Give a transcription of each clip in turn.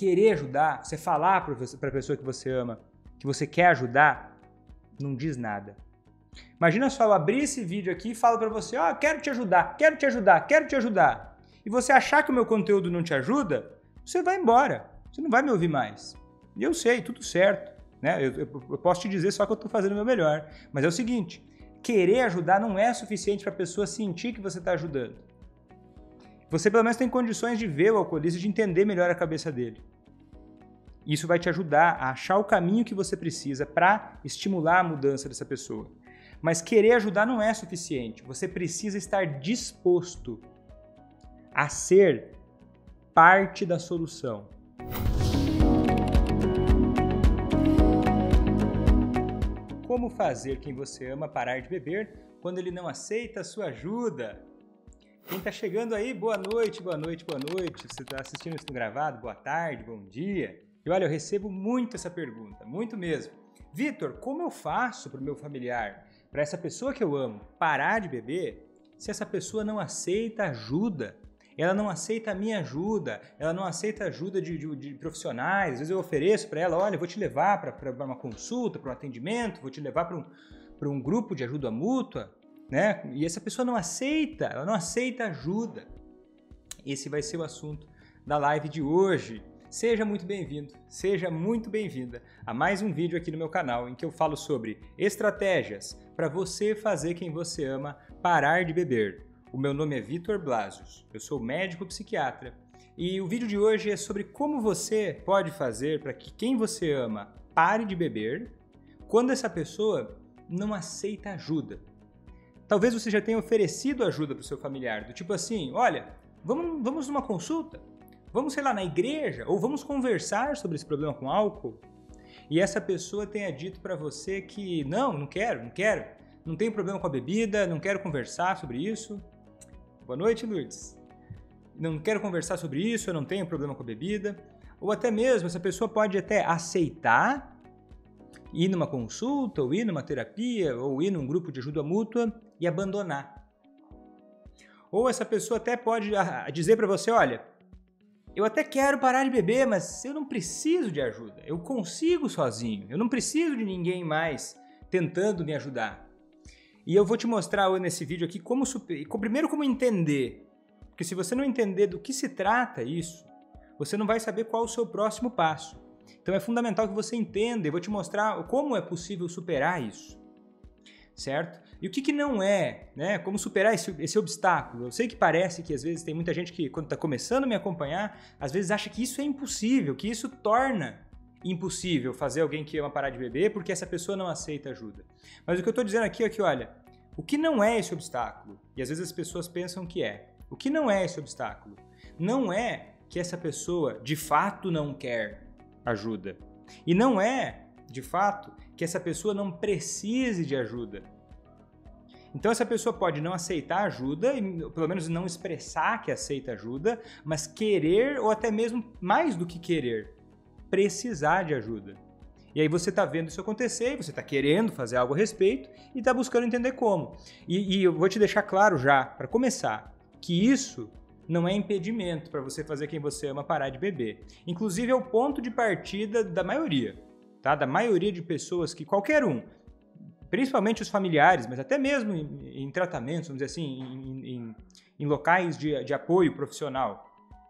querer ajudar, você falar para a pessoa que você ama, que você quer ajudar, não diz nada. Imagina só, eu abrir esse vídeo aqui e falo para você, quero te ajudar, quero te ajudar, quero te ajudar. E você achar que o meu conteúdo não te ajuda, você vai embora, você não vai me ouvir mais. E eu sei, tudo certo, né? Eu posso te dizer só que eu estou fazendo o meu melhor. Mas é o seguinte, querer ajudar não é suficiente para a pessoa sentir que você está ajudando. Você pelo menos tem condições de ver o alcoolista, de entender melhor a cabeça dele. Isso vai te ajudar a achar o caminho que você precisa para estimular a mudança dessa pessoa. Mas querer ajudar não é suficiente. Você precisa estar disposto a ser parte da solução. Como fazer quem você ama parar de beber quando ele não aceita a sua ajuda? Quem está chegando aí, boa noite, boa noite, boa noite. Você está assistindo isso no gravado? Boa tarde, bom dia. E olha, eu recebo muito essa pergunta, muito mesmo. Vitor, como eu faço para o meu familiar, para essa pessoa que eu amo, parar de beber, se essa pessoa não aceita ajuda? Ela não aceita a minha ajuda, ela não aceita ajuda de profissionais. Às vezes eu ofereço para ela, olha, eu vou te levar para uma consulta, para um atendimento, vou te levar para um grupo de ajuda mútua, né? E essa pessoa não aceita, ela não aceita ajuda. Esse vai ser o assunto da live de hoje. Seja muito bem-vindo, seja muito bem-vinda a mais um vídeo aqui no meu canal em que eu falo sobre estratégias para você fazer quem você ama parar de beber. O meu nome é Vitor Blasius, eu sou médico psiquiatra e o vídeo de hoje é sobre como você pode fazer para que quem você ama pare de beber quando essa pessoa não aceita ajuda. Talvez você já tenha oferecido ajuda para o seu familiar, do tipo assim, olha, vamos numa consulta, vamos, sei lá, na igreja, ou vamos conversar sobre esse problema com álcool, e essa pessoa tenha dito para você que não quero, não tenho problema com a bebida, não quero conversar sobre isso. Boa noite, Lourdes. Não quero conversar sobre isso, eu não tenho problema com a bebida. Ou até mesmo, essa pessoa pode até aceitar ir numa consulta, ou ir numa terapia, ou ir num grupo de ajuda mútua e abandonar. Ou essa pessoa até pode dizer para você, olha, eu até quero parar de beber, mas eu não preciso de ajuda. Eu consigo sozinho, eu não preciso de ninguém mais tentando me ajudar. E eu vou te mostrar nesse vídeo aqui primeiro como entender. Porque se você não entender do que se trata isso, você não vai saber qual é o seu próximo passo. Então é fundamental que você entenda e vou te mostrar como é possível superar isso. Certo? E o que não é, né? Como superar esse obstáculo? Eu sei que parece que às vezes tem muita gente que quando está começando a me acompanhar, às vezes acha que isso é impossível, que isso torna impossível fazer alguém que ama parar de beber porque essa pessoa não aceita ajuda. Mas o que eu estou dizendo aqui é que, olha, o que não é esse obstáculo? E às vezes as pessoas pensam que é. O que não é esse obstáculo? Não é que essa pessoa de fato não quer ajuda. E não é, de fato, que essa pessoa não precise de ajuda. Então essa pessoa pode não aceitar ajuda, e pelo menos não expressar que aceita ajuda, mas querer, ou até mesmo mais do que querer, precisar de ajuda. E aí você está vendo isso acontecer, você está querendo fazer algo a respeito e está buscando entender como. E eu vou te deixar claro já, para começar, que isso não é impedimento para você fazer quem você ama parar de beber. Inclusive é o ponto de partida da maioria, tá? Da maioria de pessoas que qualquer um, principalmente os familiares, mas até mesmo em tratamentos, vamos dizer assim, em locais de apoio profissional,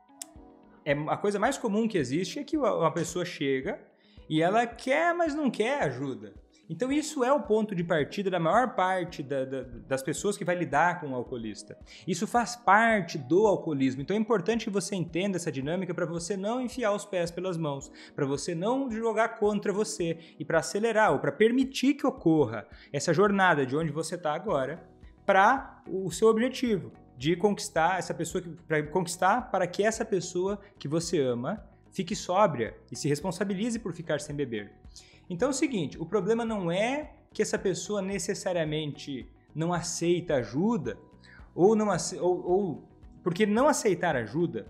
a coisa mais comum que existe é que uma pessoa chega e ela quer, mas não quer ajuda. Então isso é o ponto de partida da maior parte das pessoas que vai lidar com o alcoolista. Isso faz parte do alcoolismo. Então é importante que você entenda essa dinâmica para você não enfiar os pés pelas mãos, para você não jogar contra você e para acelerar ou para permitir que ocorra essa jornada de onde você está agora para o seu objetivo. De conquistar essa pessoa, para que essa pessoa que você ama fique sóbria e se responsabilize por ficar sem beber. Então é o seguinte, o problema não é que essa pessoa necessariamente não aceita ajuda, porque não aceitar ajuda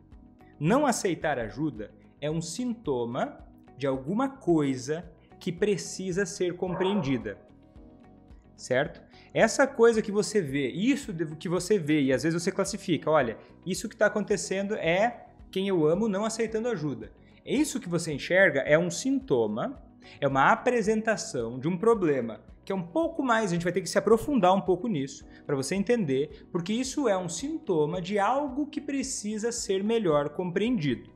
é um sintoma de alguma coisa que precisa ser compreendida. Certo? Essa coisa que você vê, isso que você vê e às vezes você classifica, olha, isso que está acontecendo é quem eu amo não aceitando ajuda. Isso que você enxerga é um sintoma, é uma apresentação de um problema que é um pouco mais, a gente vai ter que se aprofundar um pouco nisso, para você entender, porque isso é um sintoma de algo que precisa ser melhor compreendido,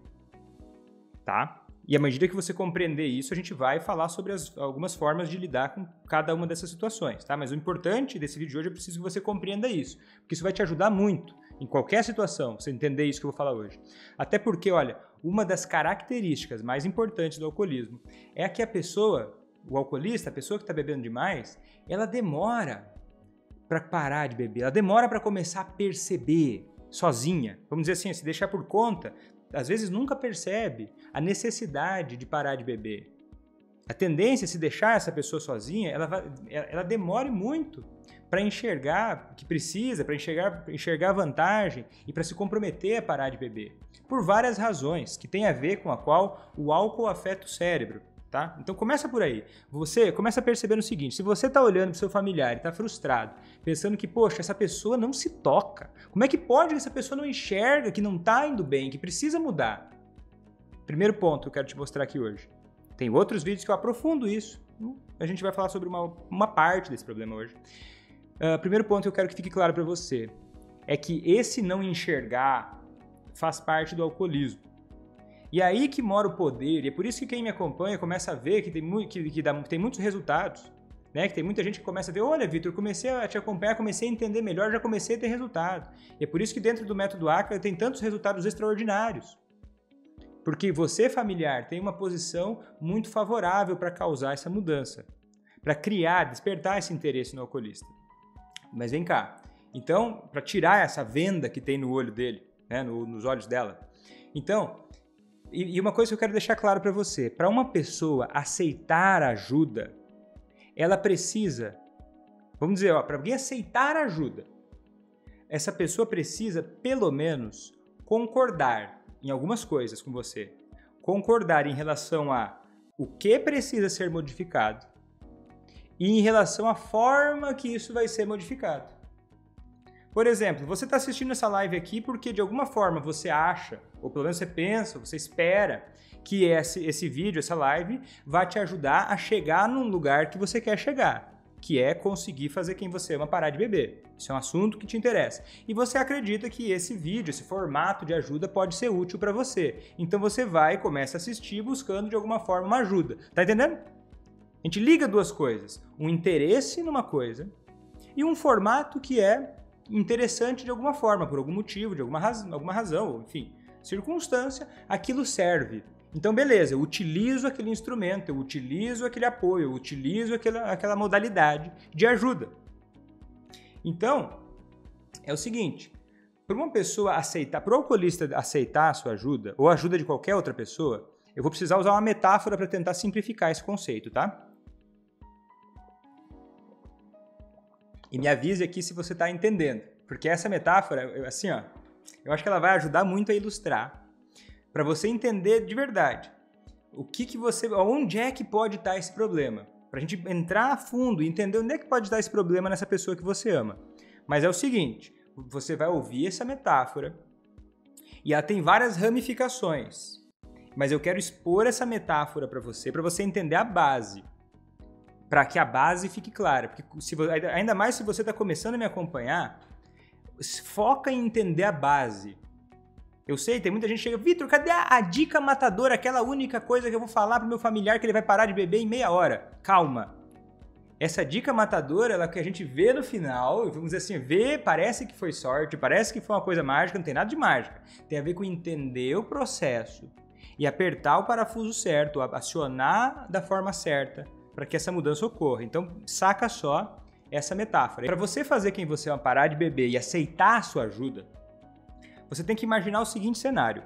tá? E à medida que você compreender isso, a gente vai falar sobre algumas formas de lidar com cada uma dessas situações, tá? Mas o importante desse vídeo de hoje é preciso que você compreenda isso, porque isso vai te ajudar muito em qualquer situação, você entender isso que eu vou falar hoje. Até porque, olha, uma das características mais importantes do alcoolismo é que a pessoa, o alcoolista, a pessoa que está bebendo demais, ela demora para parar de beber, ela demora para começar a perceber sozinha. Vamos dizer assim, se deixar por conta, às vezes nunca percebe a necessidade de parar de beber. A tendência, se deixar essa pessoa sozinha, ela demore muito para enxergar que precisa, para enxergar a vantagem e para se comprometer a parar de beber. Por várias razões, que tem a ver com a qual o álcool afeta o cérebro. Tá? Então começa por aí. Você começa a perceber o seguinte: se você está olhando para o seu familiar e está frustrado, pensando que, poxa, essa pessoa não se toca, como é que pode que essa pessoa não enxerga que não está indo bem, que precisa mudar? Primeiro ponto que eu quero te mostrar aqui hoje. Tem outros vídeos que eu aprofundo isso. A gente vai falar sobre uma parte desse problema hoje. Primeiro ponto que eu quero que fique claro para você é que esse não enxergar faz parte do alcoolismo. E aí que mora o poder, e é por isso que quem me acompanha começa a ver que tem muitos resultados, né? Que tem muita gente que começa a ver, olha, Vitor, comecei a te acompanhar, comecei a entender melhor, já comecei a ter resultado. E é por isso que dentro do método ACA tem tantos resultados extraordinários. Porque você, familiar, tem uma posição muito favorável para causar essa mudança, para criar, despertar esse interesse no alcoolista. Mas vem cá, então, para tirar essa venda que tem no olho dele, né, nos olhos dela, então... E uma coisa que eu quero deixar claro para você, para uma pessoa aceitar ajuda, ela precisa, vamos dizer, para alguém aceitar ajuda, essa pessoa precisa, pelo menos, concordar em algumas coisas com você. Concordar em relação a o que precisa ser modificado e em relação à forma que isso vai ser modificado. Por exemplo, você está assistindo essa live aqui porque de alguma forma você acha, ou pelo menos você pensa, você espera que esse vídeo, essa live, vai te ajudar a chegar num lugar que você quer chegar, que é conseguir fazer quem você ama parar de beber. Isso é um assunto que te interessa. E você acredita que esse vídeo, esse formato de ajuda pode ser útil para você. Então você vai e começa a assistir buscando de alguma forma uma ajuda. Tá entendendo? A gente liga duas coisas. Um interesse numa coisa e um formato que é interessante de alguma forma, por algum motivo, de alguma razão, enfim, circunstância, aquilo serve. Então, beleza, eu utilizo aquele instrumento, eu utilizo aquele apoio, eu utilizo aquela modalidade de ajuda. Então, é o seguinte, para uma pessoa aceitar, para o alcoolista aceitar a sua ajuda, ou a ajuda de qualquer outra pessoa, eu vou precisar usar uma metáfora para tentar simplificar esse conceito, tá? E me avise aqui se você está entendendo, porque essa metáfora, assim, ó, eu acho que ela vai ajudar muito a ilustrar, para você entender de verdade onde é que pode estar esse problema, para a gente entrar a fundo e entender onde é que pode estar esse problema nessa pessoa que você ama. Mas é o seguinte, você vai ouvir essa metáfora e ela tem várias ramificações, mas eu quero expor essa metáfora para você entender a base. Para que a base fique clara. Porque ainda mais se você está começando a me acompanhar, foca em entender a base. Eu sei, tem muita gente que chega, Vitor, cadê a dica matadora, aquela única coisa que eu vou falar para o meu familiar que ele vai parar de beber em meia hora? Calma. Essa dica matadora, ela que a gente vê no final, vamos dizer assim, parece que foi sorte, parece que foi uma coisa mágica, não tem nada de mágica. Tem a ver com entender o processo e apertar o parafuso certo, acionar da forma certa, para que essa mudança ocorra. Então, saca só essa metáfora. Para você fazer quem você ama parar de beber e aceitar a sua ajuda, você tem que imaginar o seguinte cenário.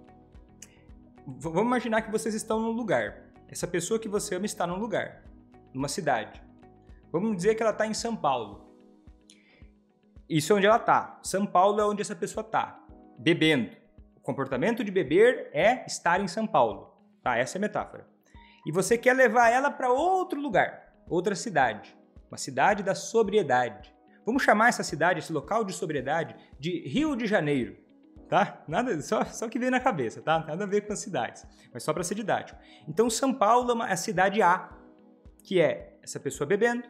Vamos imaginar que vocês estão num lugar. Essa pessoa que você ama está num lugar, numa cidade. Vamos dizer que ela está em São Paulo. Isso é onde ela está. São Paulo é onde essa pessoa está, bebendo. O comportamento de beber é estar em São Paulo. Tá? Essa é a metáfora. E você quer levar ela para outro lugar, outra cidade, uma cidade da sobriedade. Vamos chamar essa cidade, esse local de sobriedade, de Rio de Janeiro. tá? Nada, só que veio na cabeça, tá? Nada a ver com as cidades, mas só para ser didático. Então, São Paulo é a cidade A, que é essa pessoa bebendo,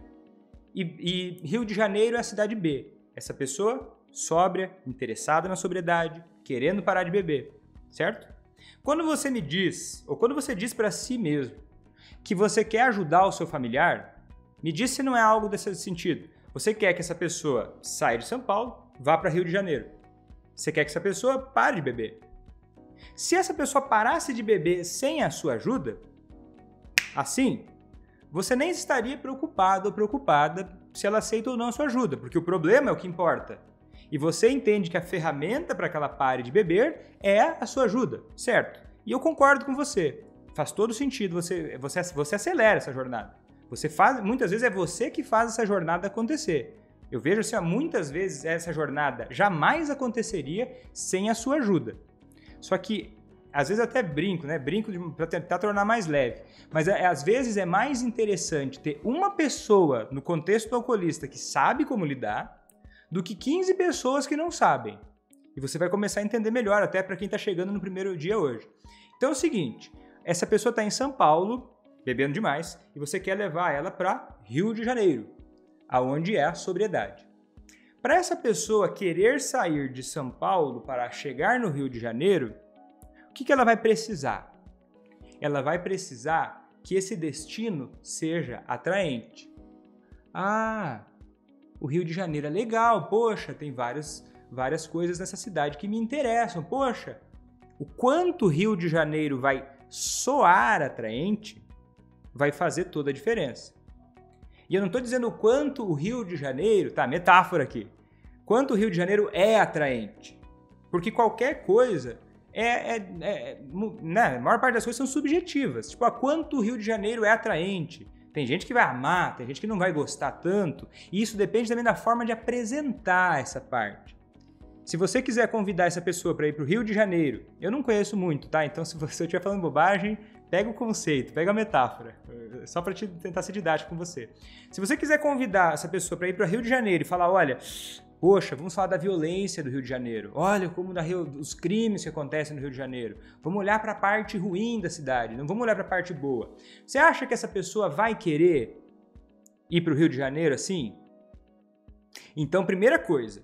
e Rio de Janeiro é a cidade B, essa pessoa sóbria, interessada na sobriedade, querendo parar de beber, certo? Quando você me diz, ou quando você diz para si mesmo, que você quer ajudar o seu familiar, me diz se não é algo desse sentido. Você quer que essa pessoa saia de São Paulo, vá para Rio de Janeiro. Você quer que essa pessoa pare de beber. Se essa pessoa parasse de beber sem a sua ajuda, assim, você nem estaria preocupado ou preocupada se ela aceita ou não a sua ajuda, porque o problema é o que importa. E você entende que a ferramenta para que ela pare de beber é a sua ajuda, certo? E eu concordo com você. Faz todo sentido, você acelera essa jornada. Muitas vezes é você que faz essa jornada acontecer. Eu vejo assim, muitas vezes essa jornada jamais aconteceria sem a sua ajuda. Só que, às vezes até brinco, né? Brinco para tentar tornar mais leve. Mas às vezes é mais interessante ter uma pessoa no contexto do alcoolista que sabe como lidar do que 15 pessoas que não sabem. E você vai começar a entender melhor, até para quem está chegando no primeiro dia hoje. Então é o seguinte, essa pessoa está em São Paulo, bebendo demais, e você quer levar ela para Rio de Janeiro, aonde é a sobriedade. Para essa pessoa querer sair de São Paulo para chegar no Rio de Janeiro, o que ela vai precisar? Ela vai precisar que esse destino seja atraente. Ah, o Rio de Janeiro é legal, poxa, tem várias coisas nessa cidade que me interessam, poxa. O quanto o Rio de Janeiro vai soar atraente vai fazer toda a diferença. E eu não estou dizendo o quanto o Rio de Janeiro, tá, metáfora aqui, quanto o Rio de Janeiro é atraente. Porque qualquer coisa né, a maior parte das coisas são subjetivas. Tipo, quanto o Rio de Janeiro é atraente. Tem gente que vai amar, tem gente que não vai gostar tanto. E isso depende também da forma de apresentar essa parte. Se você quiser convidar essa pessoa para ir para o Rio de Janeiro, eu não conheço muito, tá? Então, se eu estiver falando bobagem, pega o conceito, pega a metáfora, só para tentar ser didático com você. Se você quiser convidar essa pessoa para ir para o Rio de Janeiro e falar, olha, poxa, vamos falar da violência do Rio de Janeiro, olha como os crimes que acontecem no Rio de Janeiro, vamos olhar para a parte ruim da cidade, não vamos olhar para a parte boa. Você acha que essa pessoa vai querer ir para o Rio de Janeiro assim? Então, primeira coisa.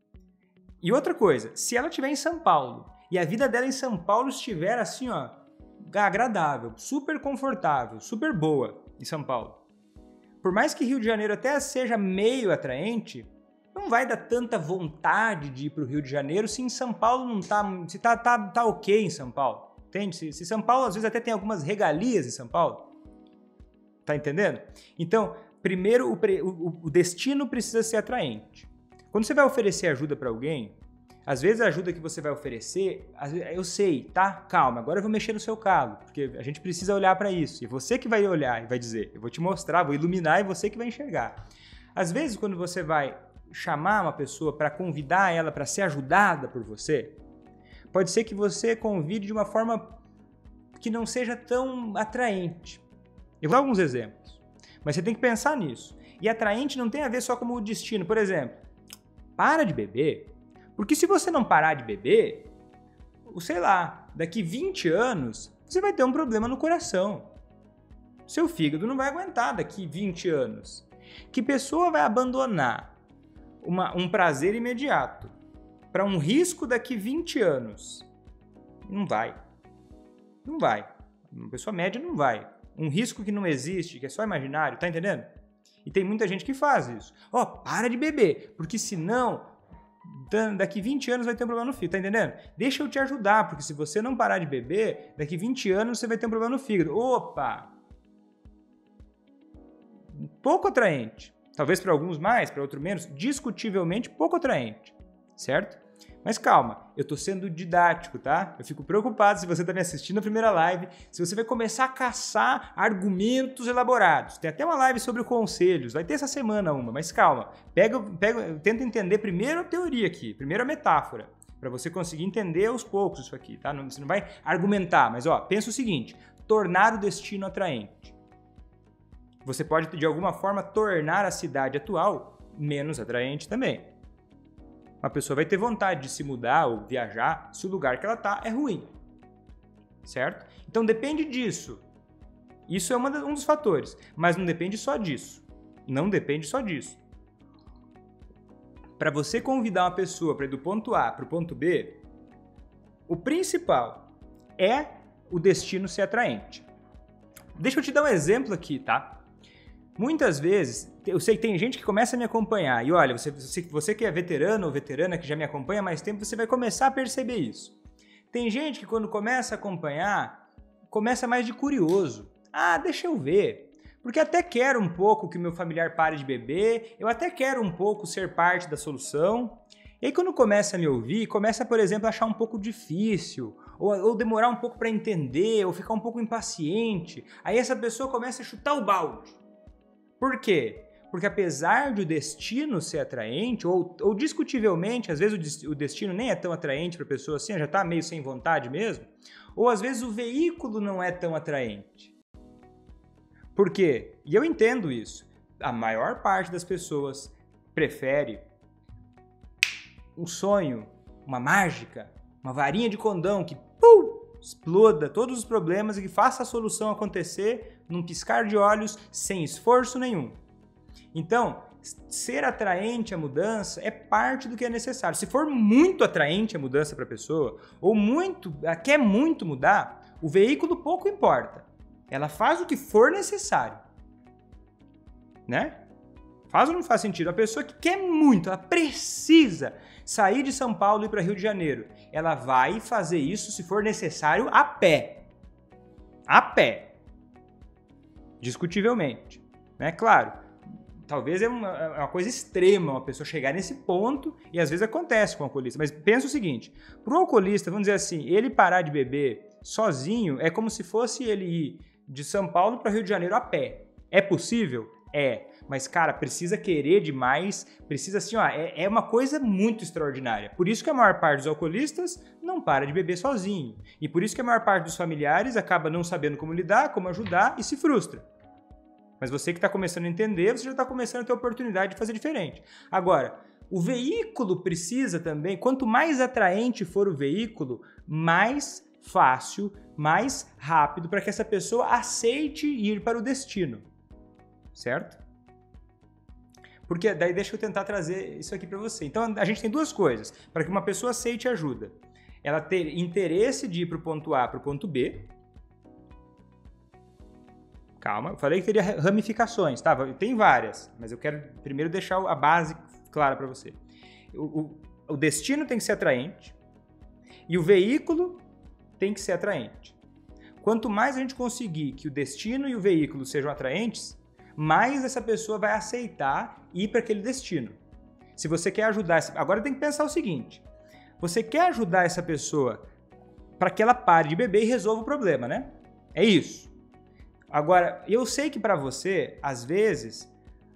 E outra coisa, se ela estiver em São Paulo e a vida dela em São Paulo estiver assim, ó, agradável, super confortável, super boa em São Paulo. Por mais que Rio de Janeiro até seja meio atraente, não vai dar tanta vontade de ir para o Rio de Janeiro se em São Paulo não tá, se tá ok em São Paulo, entende? Se São Paulo às vezes até tem algumas regalias em São Paulo, tá entendendo? Então, primeiro o destino precisa ser atraente. Quando você vai oferecer ajuda para alguém, às vezes a ajuda que você vai oferecer, eu sei, tá? Calma, agora eu vou mexer no seu calo, porque a gente precisa olhar para isso. E você que vai olhar e vai dizer, eu vou te mostrar, vou iluminar e você que vai enxergar. Às vezes, quando você vai chamar uma pessoa para convidar ela para ser ajudada por você, pode ser que você convide de uma forma que não seja tão atraente. Eu vou dar alguns exemplos, mas você tem que pensar nisso. E atraente não tem a ver só com o destino. Por exemplo, para de beber, porque se você não parar de beber, sei lá, daqui 20 anos, você vai ter um problema no coração. Seu fígado não vai aguentar daqui 20 anos. Que pessoa vai abandonar um prazer imediato para um risco daqui 20 anos? Não vai. Não vai. Uma pessoa média não vai. Um risco que não existe, que é só imaginário, tá entendendo? E tem muita gente que faz isso. Para de beber, porque senão daqui 20 anos vai ter um problema no fígado, tá entendendo? Deixa eu te ajudar, porque se você não parar de beber, daqui 20 anos você vai ter um problema no fígado. Opa! Pouco atraente. Talvez para alguns mais, para outros menos, discutivelmente pouco atraente, certo? Mas calma, eu tô sendo didático, tá? Eu fico preocupado se você tá me assistindo na primeira live, se você vai começar a caçar argumentos elaborados. Tem até uma live sobre conselhos, vai ter essa semana uma, mas calma. Tenta entender primeiro a teoria aqui, primeiro a metáfora, para você conseguir entender aos poucos isso aqui, tá? Você não vai argumentar, mas pensa o seguinte, tornar o destino atraente. Você pode, de alguma forma, tornar a cidade atual menos atraente também. Uma pessoa vai ter vontade de se mudar ou viajar se o lugar que ela está é ruim. Certo? Então depende disso. Isso é um dos fatores, mas não depende só disso. Não depende só disso. Para você convidar uma pessoa para ir do ponto A para o ponto B, o principal é o destino ser atraente. Deixa eu te dar um exemplo aqui, tá? Muitas vezes, eu sei que tem gente que começa a me acompanhar, e olha, você que é veterano ou veterana, que já me acompanha há mais tempo, você vai começar a perceber isso. Tem gente que quando começa a acompanhar, começa mais de curioso. Ah, deixa eu ver. Porque até quero um pouco que o meu familiar pare de beber, eu até quero um pouco ser parte da solução. E aí quando começa a me ouvir, começa, por exemplo, a achar um pouco difícil, ou demorar um pouco para entender, ou ficar um pouco impaciente. Aí essa pessoa começa a chutar o balde. Por quê? Porque apesar de o destino ser atraente, ou discutivelmente, às vezes o destino nem é tão atraente para a pessoa assim, já está meio sem vontade mesmo, ou às vezes o veículo não é tão atraente. Por quê? E eu entendo isso. A maior parte das pessoas prefere um sonho, uma mágica, uma varinha de condão que exploda todos os problemas e que faça a solução acontecer num piscar de olhos sem esforço nenhum. Então, ser atraente à mudança é parte do que é necessário. Se for muito atraente a mudança para a pessoa, ou quer muito mudar, o veículo pouco importa. Ela faz o que for necessário. Né? Faz ou não faz sentido? A pessoa que quer muito, ela precisa sair de São Paulo e ir para Rio de Janeiro. Ela vai fazer isso, se for necessário, a pé. A pé. Discutivelmente. Né? Claro, talvez é uma coisa extrema uma pessoa chegar nesse ponto, e às vezes acontece com o alcoolista. Mas pensa o seguinte, para o alcoolista, vamos dizer assim, ele parar de beber sozinho é como se fosse ele ir de São Paulo para Rio de Janeiro a pé. É possível? É. Mas, cara, precisa querer demais, precisa assim, ó, é uma coisa muito extraordinária. Por isso que a maior parte dos alcoolistas não para de beber sozinho. E por isso que a maior parte dos familiares acaba não sabendo como lidar, como ajudar e se frustra. Mas você que está começando a entender, você já está começando a ter a oportunidade de fazer diferente. Agora, o veículo precisa também, quanto mais atraente for o veículo, mais fácil, mais rápido para que essa pessoa aceite ir para o destino. Certo? Porque daí deixa eu tentar trazer isso aqui para você. Então a gente tem duas coisas. Para que uma pessoa aceite ajuda. Ela ter interesse de ir para o ponto A para o ponto B. Calma, eu falei que teria ramificações, tá? Tem várias, mas eu quero primeiro deixar a base clara para você. O destino tem que ser atraente e o veículo tem que ser atraente. Quanto mais a gente conseguir que o destino e o veículo sejam atraentes, mais essa pessoa vai aceitar ir para aquele destino. Se você quer ajudar... Agora tem que pensar o seguinte. Você quer ajudar essa pessoa para que ela pare de beber e resolva o problema, né? É isso. Agora, eu sei que para você, às vezes...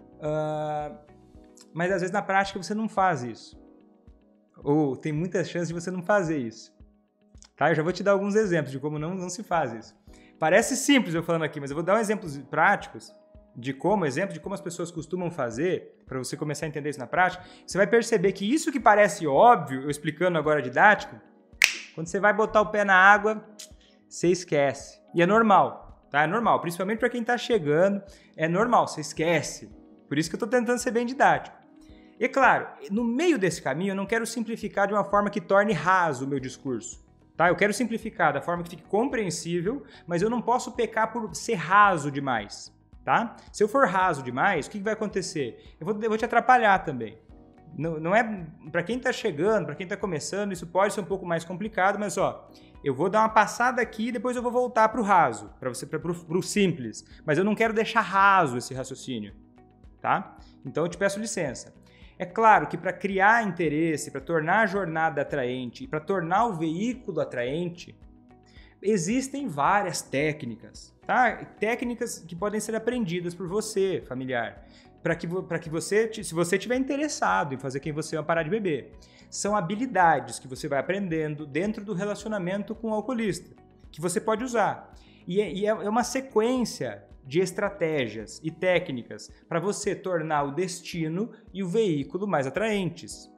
mas às vezes na prática você não faz isso. Ou tem muitas chances de você não fazer isso. Tá? Eu já vou te dar alguns exemplos de como não se faz isso. Parece simples eu falando aqui, mas eu vou dar exemplos práticos de como as pessoas costumam fazer, para você começar a entender isso na prática. Você vai perceber que isso que parece óbvio, eu explicando agora didático, quando você vai botar o pé na água, você esquece. E é normal, tá? É normal, principalmente para quem está chegando, é normal, você esquece. Por isso que eu estou tentando ser bem didático. E claro, no meio desse caminho, eu não quero simplificar de uma forma que torne raso o meu discurso. Tá? Eu quero simplificar da forma que fique compreensível, mas eu não posso pecar por ser raso demais. Tá? Se eu for raso demais, o que vai acontecer? Eu vou te atrapalhar também. Não é para quem está chegando, para quem está começando, isso pode ser um pouco mais complicado, mas ó, eu vou dar uma passada aqui e depois eu vou voltar para o raso, para o simples. Mas eu não quero deixar raso esse raciocínio. Tá? Então eu te peço licença. É claro que para criar interesse, para tornar a jornada atraente, para tornar o veículo atraente, existem várias técnicas, tá? Técnicas que podem ser aprendidas por você, familiar, para que você, se você estiver interessado em fazer quem você ama parar de beber. São habilidades que você vai aprendendo dentro do relacionamento com o alcoolista, que você pode usar. E é uma sequência de estratégias e técnicas para você tornar o destino e o veículo mais atraentes.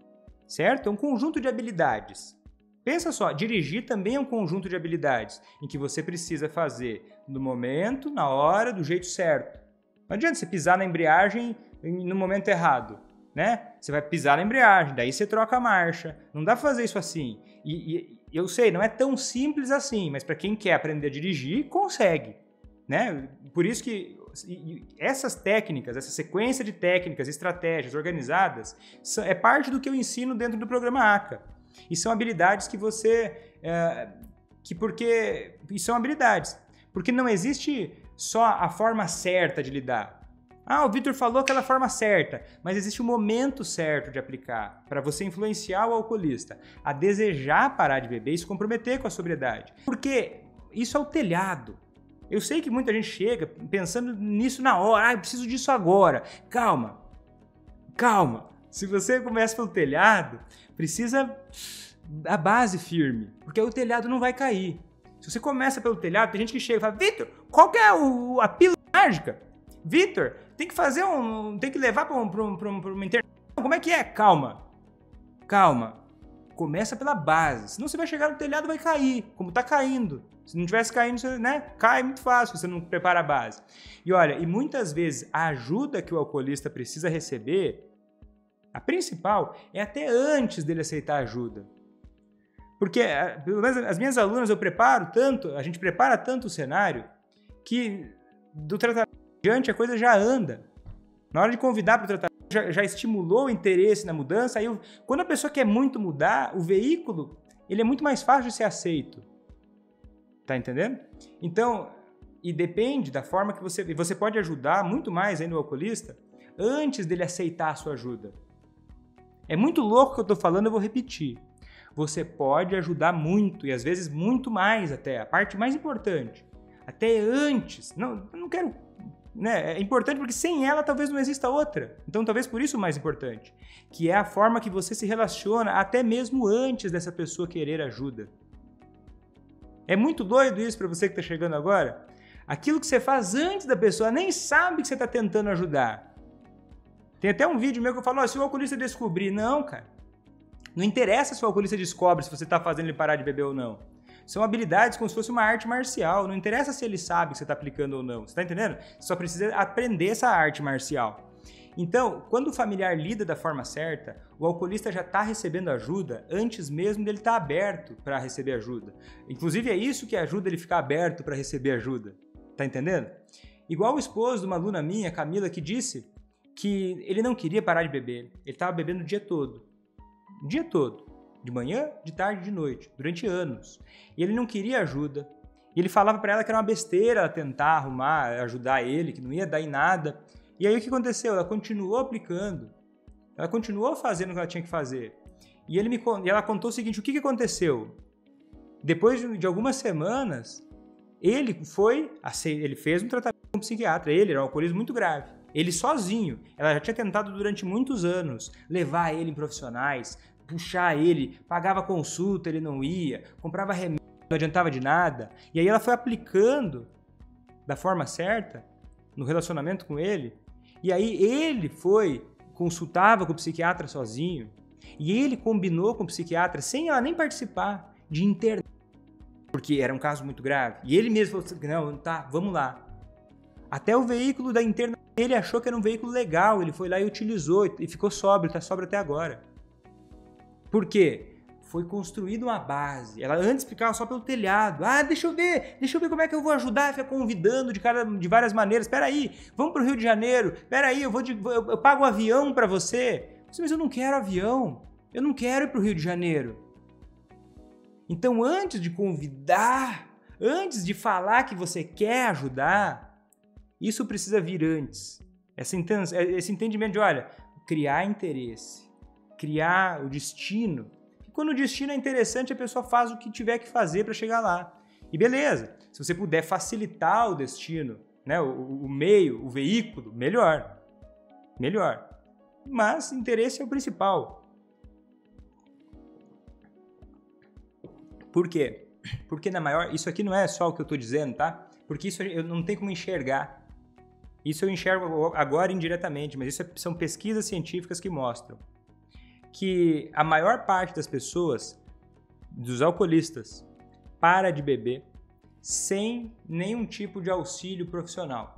certo? É um conjunto de habilidades. Pensa só, dirigir também é um conjunto de habilidades em que você precisa fazer no momento, na hora, do jeito certo. Não adianta você pisar na embreagem no momento errado, né? Você vai pisar na embreagem, daí você troca a marcha. Não dá pra fazer isso assim. E eu sei, não é tão simples assim, mas para quem quer aprender a dirigir, consegue, né? Por isso que essas técnicas, essa sequência de técnicas, estratégias organizadas, é parte do que eu ensino dentro do programa ACA. E são habilidades que você... E são habilidades. Porque não existe só a forma certa de lidar. O Vitor falou aquela forma certa, mas existe o momento certo de aplicar para você influenciar o alcoolista a desejar parar de beber e se comprometer com a sobriedade. Porque isso é o telhado. Eu sei que muita gente chega pensando nisso na hora. Eu preciso disso agora. Calma. Se você começa pelo telhado, precisa a base firme, porque o telhado não vai cair. Se você começa pelo telhado, tem gente que chega e fala: Vitor, qual que é a pílula mágica? Vitor, tem que levar para uma internação. Como é que é? Calma. Começa pela base, senão você vai chegar no telhado e vai cair, como está caindo. Se não tivesse caindo, você, cai muito fácil se você não prepara a base. E olha, muitas vezes a ajuda que o alcoolista precisa receber, a principal, é até antes dele aceitar a ajuda. Porque, pelo menos as minhas alunas, a gente prepara tanto o cenário, que do tratamento em diante a coisa já anda. Na hora de convidar para o tratamento, já estimulou o interesse na mudança. Aí, quando a pessoa quer muito mudar, o veículo ele é muito mais fácil de ser aceito. Tá entendendo? Então, e depende da forma que você pode ajudar muito mais ainda o alcoolista antes dele aceitar a sua ajuda. É muito louco o que eu estou falando, eu vou repetir. Você pode ajudar muito, e às vezes muito mais até, a parte mais importante. Até antes. Não, eu não quero... É importante porque sem ela talvez não exista outra. Então talvez por isso o mais importante. Que é a forma que você se relaciona até mesmo antes dessa pessoa querer ajuda. É muito doido isso para você que está chegando agora? Aquilo que você faz antes da pessoa nem sabe que você está tentando ajudar. Tem até um vídeo meu que eu falo, se o alcoolista descobrir, não, cara. Não interessa se o alcoolista descobre se você está fazendo ele parar de beber ou não. São habilidades como se fosse uma arte marcial. Não interessa se ele sabe que você está aplicando ou não. Você está entendendo? Você só precisa aprender essa arte marcial. Então, quando o familiar lida da forma certa, o alcoolista já está recebendo ajuda antes mesmo dele estar aberto para receber ajuda. Inclusive, é isso que ajuda ele a ficar aberto para receber ajuda. Tá entendendo? Igual o esposo de uma aluna minha, Camila, que disse que ele não queria parar de beber. Ele estava bebendo o dia todo. O dia todo. De manhã, de tarde, de noite. Durante anos. E ele não queria ajuda. E ele falava para ela que era uma besteira tentar arrumar, ajudar ele, que não ia dar em nada. E aí o que aconteceu? Ela continuou aplicando. Ela continuou fazendo o que ela tinha que fazer. E ela contou o seguinte, o que aconteceu? Depois de algumas semanas, ele fez um tratamento com um psiquiatra. Ele era um alcoolismo muito grave. Ele sozinho. Ela já tinha tentado durante muitos anos levar ele em profissionais, puxar ele, pagava consulta, ele não ia, comprava remédio, não adiantava de nada. E aí ela foi aplicando da forma certa no relacionamento com ele. E aí ele consultava com o psiquiatra sozinho. E ele combinou com o psiquiatra, sem ela nem participar, de internar. Porque era um caso muito grave. E ele mesmo falou assim, não, tá, vamos lá. Até o veículo da internação, ele achou que era um veículo legal. Ele foi lá e utilizou e ficou sóbrio, tá sóbrio até agora. Por quê? Foi construída uma base. Ela antes ficava só pelo telhado. Deixa eu ver como é que eu vou ajudar. Fica convidando de várias maneiras. Espera aí, vamos para o Rio de Janeiro. Espera aí, eu pago um avião para você. Mas eu não quero avião. Eu não quero ir para o Rio de Janeiro. Então, antes de convidar, antes de falar que você quer ajudar, isso precisa vir antes. Esse entendimento de, olha, criar interesse, criar o destino. E quando o destino é interessante, a pessoa faz o que tiver que fazer para chegar lá. E beleza, se você puder facilitar o destino, né, o meio, o veículo, melhor. Melhor. Mas interesse é o principal. Por quê? Porque isso aqui não é só o que eu estou dizendo, tá? Porque isso eu não tenho como enxergar. Isso eu enxergo agora indiretamente, mas isso são pesquisas científicas que mostram que a maior parte das pessoas, dos alcoolistas, para de beber sem nenhum tipo de auxílio profissional.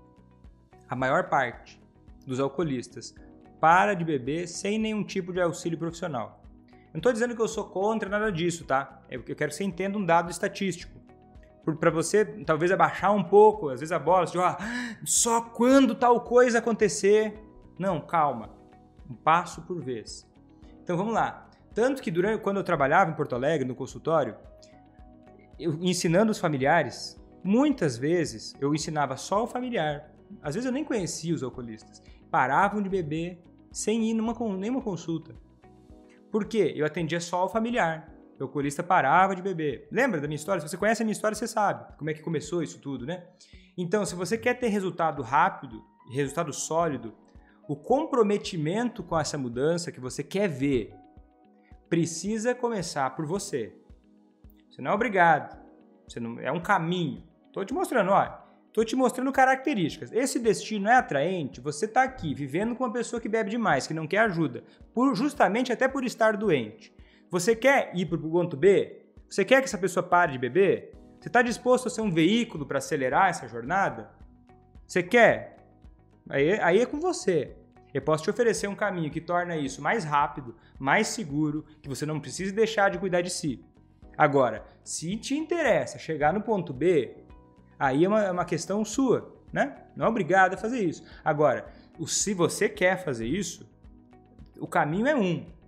A maior parte dos alcoolistas para de beber sem nenhum tipo de auxílio profissional. Eu não estou dizendo que eu sou contra nada disso, tá? Eu quero que você entenda um dado estatístico. Para você, talvez, abaixar um pouco, às vezes a bola, você diz, só quando tal coisa acontecer. Não, calma. Um passo por vez. Então, vamos lá. Tanto que quando eu trabalhava em Porto Alegre, no consultório, eu ensinando os familiares, muitas vezes eu ensinava só o familiar. Às vezes eu nem conhecia os alcoolistas. Paravam de beber sem ir nenhuma consulta. Por quê? Eu atendia só o familiar. O alcoolista parava de beber. Lembra da minha história? Se você conhece a minha história, você sabe como é que começou isso tudo, né? Então, se você quer ter resultado rápido, resultado sólido, o comprometimento com essa mudança que você quer ver precisa começar por você. Você não é obrigado. É um caminho. Estou te mostrando, estou te mostrando características. Esse destino é atraente, você está aqui vivendo com uma pessoa que bebe demais, que não quer ajuda, justamente até por estar doente. Você quer ir para o ponto B? Você quer que essa pessoa pare de beber? Você está disposto a ser um veículo para acelerar essa jornada? Você quer? Aí é com você. Eu posso te oferecer um caminho que torna isso mais rápido, mais seguro, que você não precise deixar de cuidar de si. Agora, se te interessa chegar no ponto B, aí é uma questão sua, né? Não é obrigado a fazer isso. Agora, se você quer fazer isso, o caminho é um.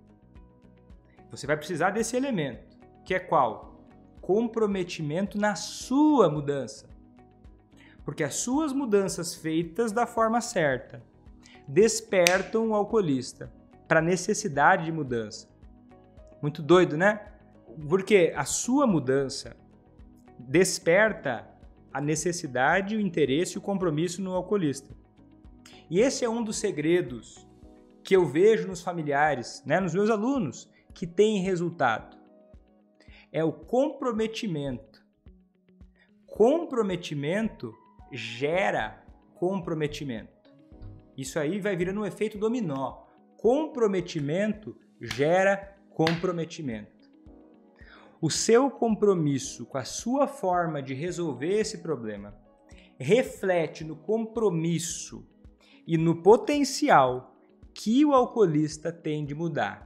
Você vai precisar desse elemento, que é qual? Comprometimento na sua mudança. Porque as suas mudanças feitas da forma certa despertam o alcoolista para a necessidade de mudança. Muito doido, né? Porque a sua mudança desperta a necessidade, o interesse e o compromisso no alcoolista. E esse é um dos segredos que eu vejo nos familiares, né, nos meus alunos, que tem resultado. É o comprometimento. Comprometimento gera comprometimento. Isso aí vai virando um efeito dominó. Comprometimento gera comprometimento. O seu compromisso com a sua forma de resolver esse problema reflete no compromisso e no potencial que o alcoolista tem de mudar.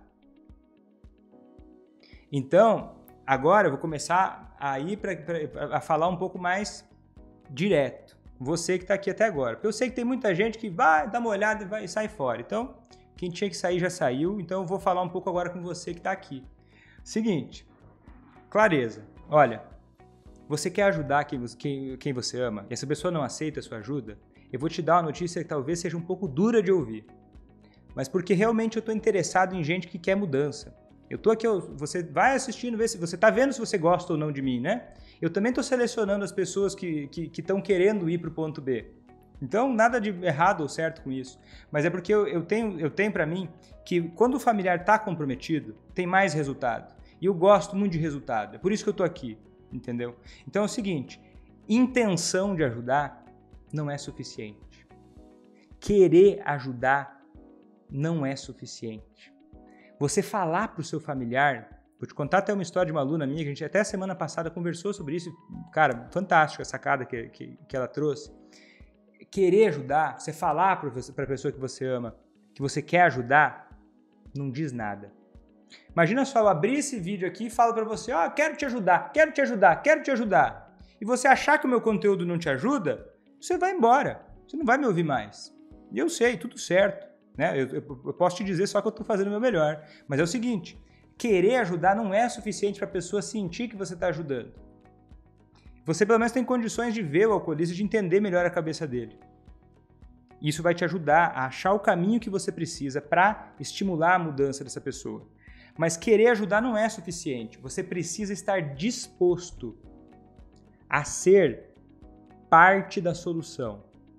Então, agora eu vou começar a ir a falar um pouco mais direto. Você que está aqui até agora. Porque eu sei que tem muita gente que vai dar uma olhada e sai fora. Então, quem tinha que sair já saiu. Então, eu vou falar um pouco agora com você que está aqui. Seguinte, clareza. Olha, você quer ajudar quem você ama e essa pessoa não aceita a sua ajuda? Eu vou te dar uma notícia que talvez seja um pouco dura de ouvir. Mas porque realmente eu estou interessado em gente que quer mudança. Eu tô aqui, você vai assistindo, vê se você tá vendo se você gosta ou não de mim, né? Eu também tô selecionando as pessoas que estão querendo ir pro ponto B. Então, nada de errado ou certo com isso. Mas é porque eu tenho para mim que quando o familiar tá comprometido, tem mais resultado. E eu gosto muito de resultado. É por isso que eu tô aqui, entendeu? Então é o seguinte, intenção de ajudar não é suficiente. Querer ajudar não é suficiente. Você falar para o seu familiar, vou te contar até uma história de uma aluna minha, que a gente até semana passada conversou sobre isso, cara, fantástica a sacada que ela trouxe. Querer ajudar, você falar para a pessoa que você ama, que você quer ajudar, não diz nada. Imagina só eu abrir esse vídeo aqui e falo para você, quero te ajudar, quero te ajudar, quero te ajudar. E você achar que o meu conteúdo não te ajuda, você vai embora, você não vai me ouvir mais. E eu sei, tudo certo. Né? Eu posso te dizer só que eu estou fazendo o meu melhor. Mas é o seguinte, querer ajudar não é suficiente para a pessoa sentir que você está ajudando. Você pelo menos tem condições de ver o alcoolista, de entender melhor a cabeça dele. Isso vai te ajudar a achar o caminho que você precisa para estimular a mudança dessa pessoa. Mas querer ajudar não é suficiente. Você precisa estar disposto a ser parte da solução.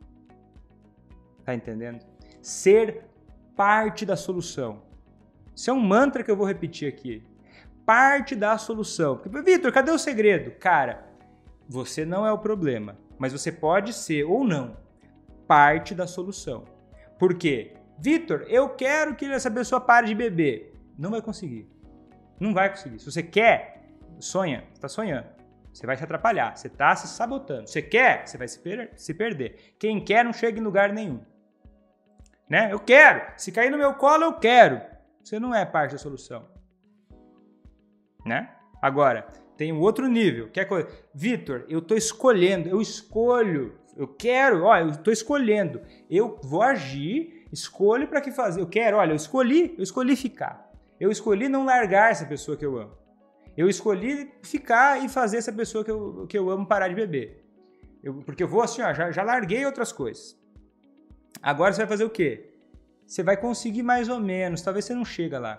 Tá entendendo? Ser parte da solução. Isso é um mantra que eu vou repetir aqui. Parte da solução. Porque, Vitor, cadê o segredo? Cara, você não é o problema, mas você pode ser ou não parte da solução. Por quê? Vitor, eu quero que essa pessoa pare de beber. Não vai conseguir. Não vai conseguir. Se você quer, sonha, você está sonhando. Você vai se atrapalhar, você está se sabotando. Você quer, você vai se perder. Quem quer não chega em lugar nenhum. Né? Eu quero. Se cair no meu colo, eu quero. Você não é parte da solução. Né? Agora, tem um outro nível. Que é coisa. Vitor, eu estou escolhendo, eu escolho. Eu quero, olha, eu estou escolhendo. Eu vou agir, escolho para que fazer. Eu quero, olha, eu escolhi ficar. Eu escolhi não largar essa pessoa que eu amo. Eu escolhi ficar e fazer essa pessoa que eu amo parar de beber. Porque eu vou assim, ó, já larguei outras coisas. Agora você vai fazer o quê? Você vai conseguir mais ou menos. Talvez você não chega lá.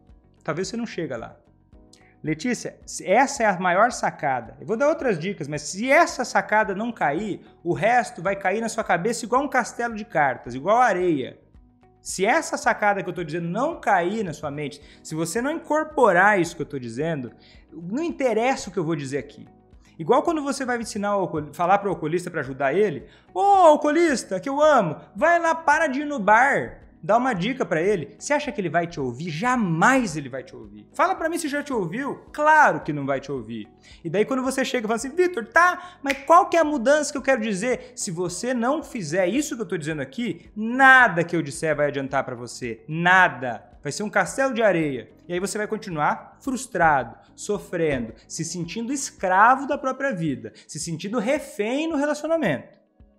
Letícia, essa é a maior sacada. Eu vou dar outras dicas, mas se essa sacada não cair, o resto vai cair na sua cabeça igual um castelo de cartas, igual areia. Se essa sacada que eu estou dizendo não cair na sua mente, se você não incorporar isso que eu estou dizendo, não interessa o que eu vou dizer aqui. Igual quando você vai ensinar, falar para o oculista para ajudar ele, ô oculista, que eu amo, vai lá, para de ir no bar. Dá uma dica pra ele. Você acha que ele vai te ouvir? Jamais ele vai te ouvir. Fala pra mim se já te ouviu. Claro que não vai te ouvir. E daí quando você chega e fala assim, Vitor, tá, mas qual que é a mudança que eu quero dizer? Se você não fizer isso que eu tô dizendo aqui, nada que eu disser vai adiantar pra você. Nada. Vai ser um castelo de areia. E aí você vai continuar frustrado, sofrendo, se sentindo escravo da própria vida, se sentindo refém no relacionamento.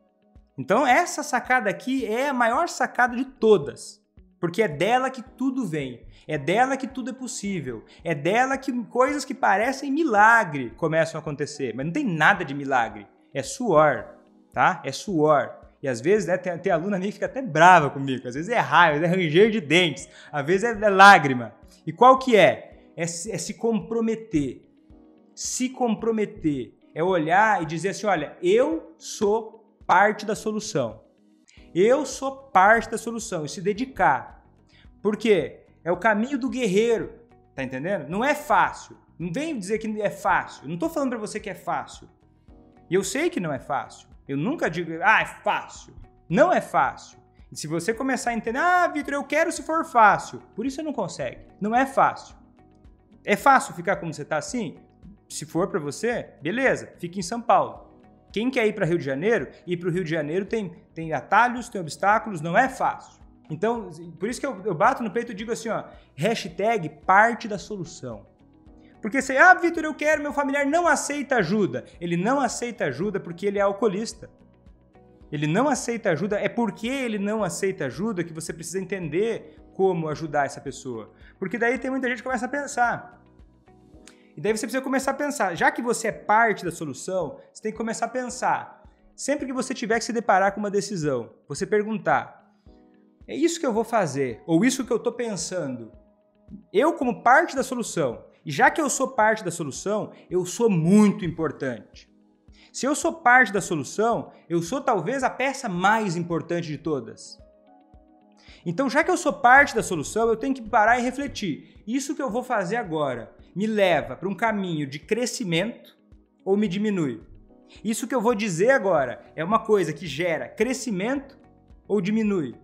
Então essa sacada aqui é a maior sacada de todas, porque é dela que tudo vem, é dela que tudo é possível, é dela que coisas que parecem milagre começam a acontecer, mas não tem nada de milagre, é suor, tá? É suor. E às vezes, né, tem aluna minha que fica até brava comigo, às vezes é raiva, é ranger de dentes, às vezes é lágrima. E qual que é? É se comprometer. Se comprometer. É olhar e dizer assim, olha, eu sou parte da solução. Eu sou parte da solução e se dedicar. Por quê? É o caminho do guerreiro, tá entendendo? Não é fácil. Não vem dizer que é fácil. Eu não tô falando pra você que é fácil. E eu sei que não é fácil. Eu nunca digo, é fácil. Não é fácil. E se você começar a entender, Vitor, eu quero se for fácil. Por isso você não consegue. Não é fácil. É fácil ficar como você tá assim? Se for pra você, beleza, fique em São Paulo. Quem quer ir para Rio de Janeiro, ir para o Rio de Janeiro tem atalhos, tem obstáculos, não é fácil. Então, por isso que eu bato no peito e digo assim, ó, hashtag parte da solução. Porque você, Vitor, eu quero, meu familiar não aceita ajuda. Ele não aceita ajuda porque ele é alcoolista. Ele não aceita ajuda, é porque ele não aceita ajuda que você precisa entender como ajudar essa pessoa. Porque daí tem muita gente que começa a pensar. E daí você precisa começar a pensar, já que você é parte da solução, você tem que começar a pensar. Sempre que você tiver que se deparar com uma decisão, você perguntar, é isso que eu vou fazer? Ou isso que eu estou pensando? Eu como parte da solução, e já que eu sou parte da solução, eu sou muito importante. Se eu sou parte da solução, eu sou talvez a peça mais importante de todas. Então, já que eu sou parte da solução, eu tenho que parar e refletir. Isso que eu vou fazer agora me leva para um caminho de crescimento ou me diminui? Isso que eu vou dizer agora é uma coisa que gera crescimento ou diminui?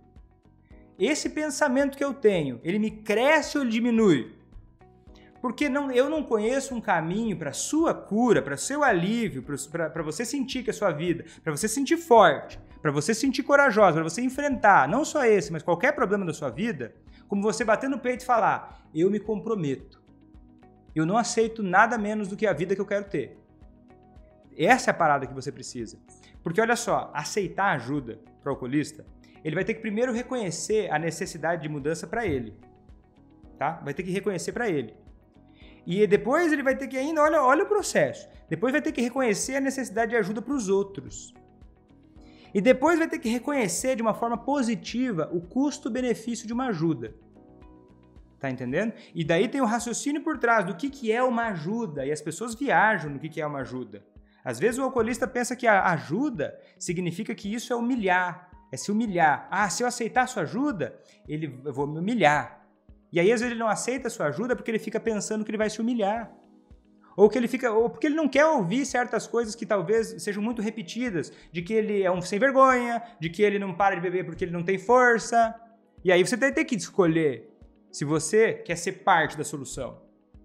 Esse pensamento que eu tenho, ele me cresce ou ele diminui? Porque eu não conheço um caminho para a sua cura, para o seu alívio, para você sentir que a sua vida, para você sentir forte, para você sentir corajosa, para você enfrentar, não só esse, mas qualquer problema da sua vida, como você bater no peito e falar, eu me comprometo. Eu não aceito nada menos do que a vida que eu quero ter. Essa é a parada que você precisa. Porque olha só, aceitar ajuda para o alcoolista, ele vai ter que primeiro reconhecer a necessidade de mudança para ele. Tá? Vai ter que reconhecer para ele. E depois ele vai ter que ainda, olha o processo. Depois vai ter que reconhecer a necessidade de ajuda para os outros. E depois vai ter que reconhecer de uma forma positiva o custo-benefício de uma ajuda. Tá entendendo? E daí tem o raciocínio por trás do que é uma ajuda. E as pessoas viajam no que é uma ajuda. Às vezes o alcoolista pensa que a ajuda significa que isso é humilhar. É se humilhar. Se eu aceitar a sua ajuda, eu vou me humilhar. E aí às vezes ele não aceita a sua ajuda porque ele fica pensando que ele vai se humilhar. Ou porque ele não quer ouvir certas coisas que talvez sejam muito repetidas. De que ele é um sem vergonha, de que ele não para de beber porque ele não tem força. E aí você vai ter que escolher se você quer ser parte da solução.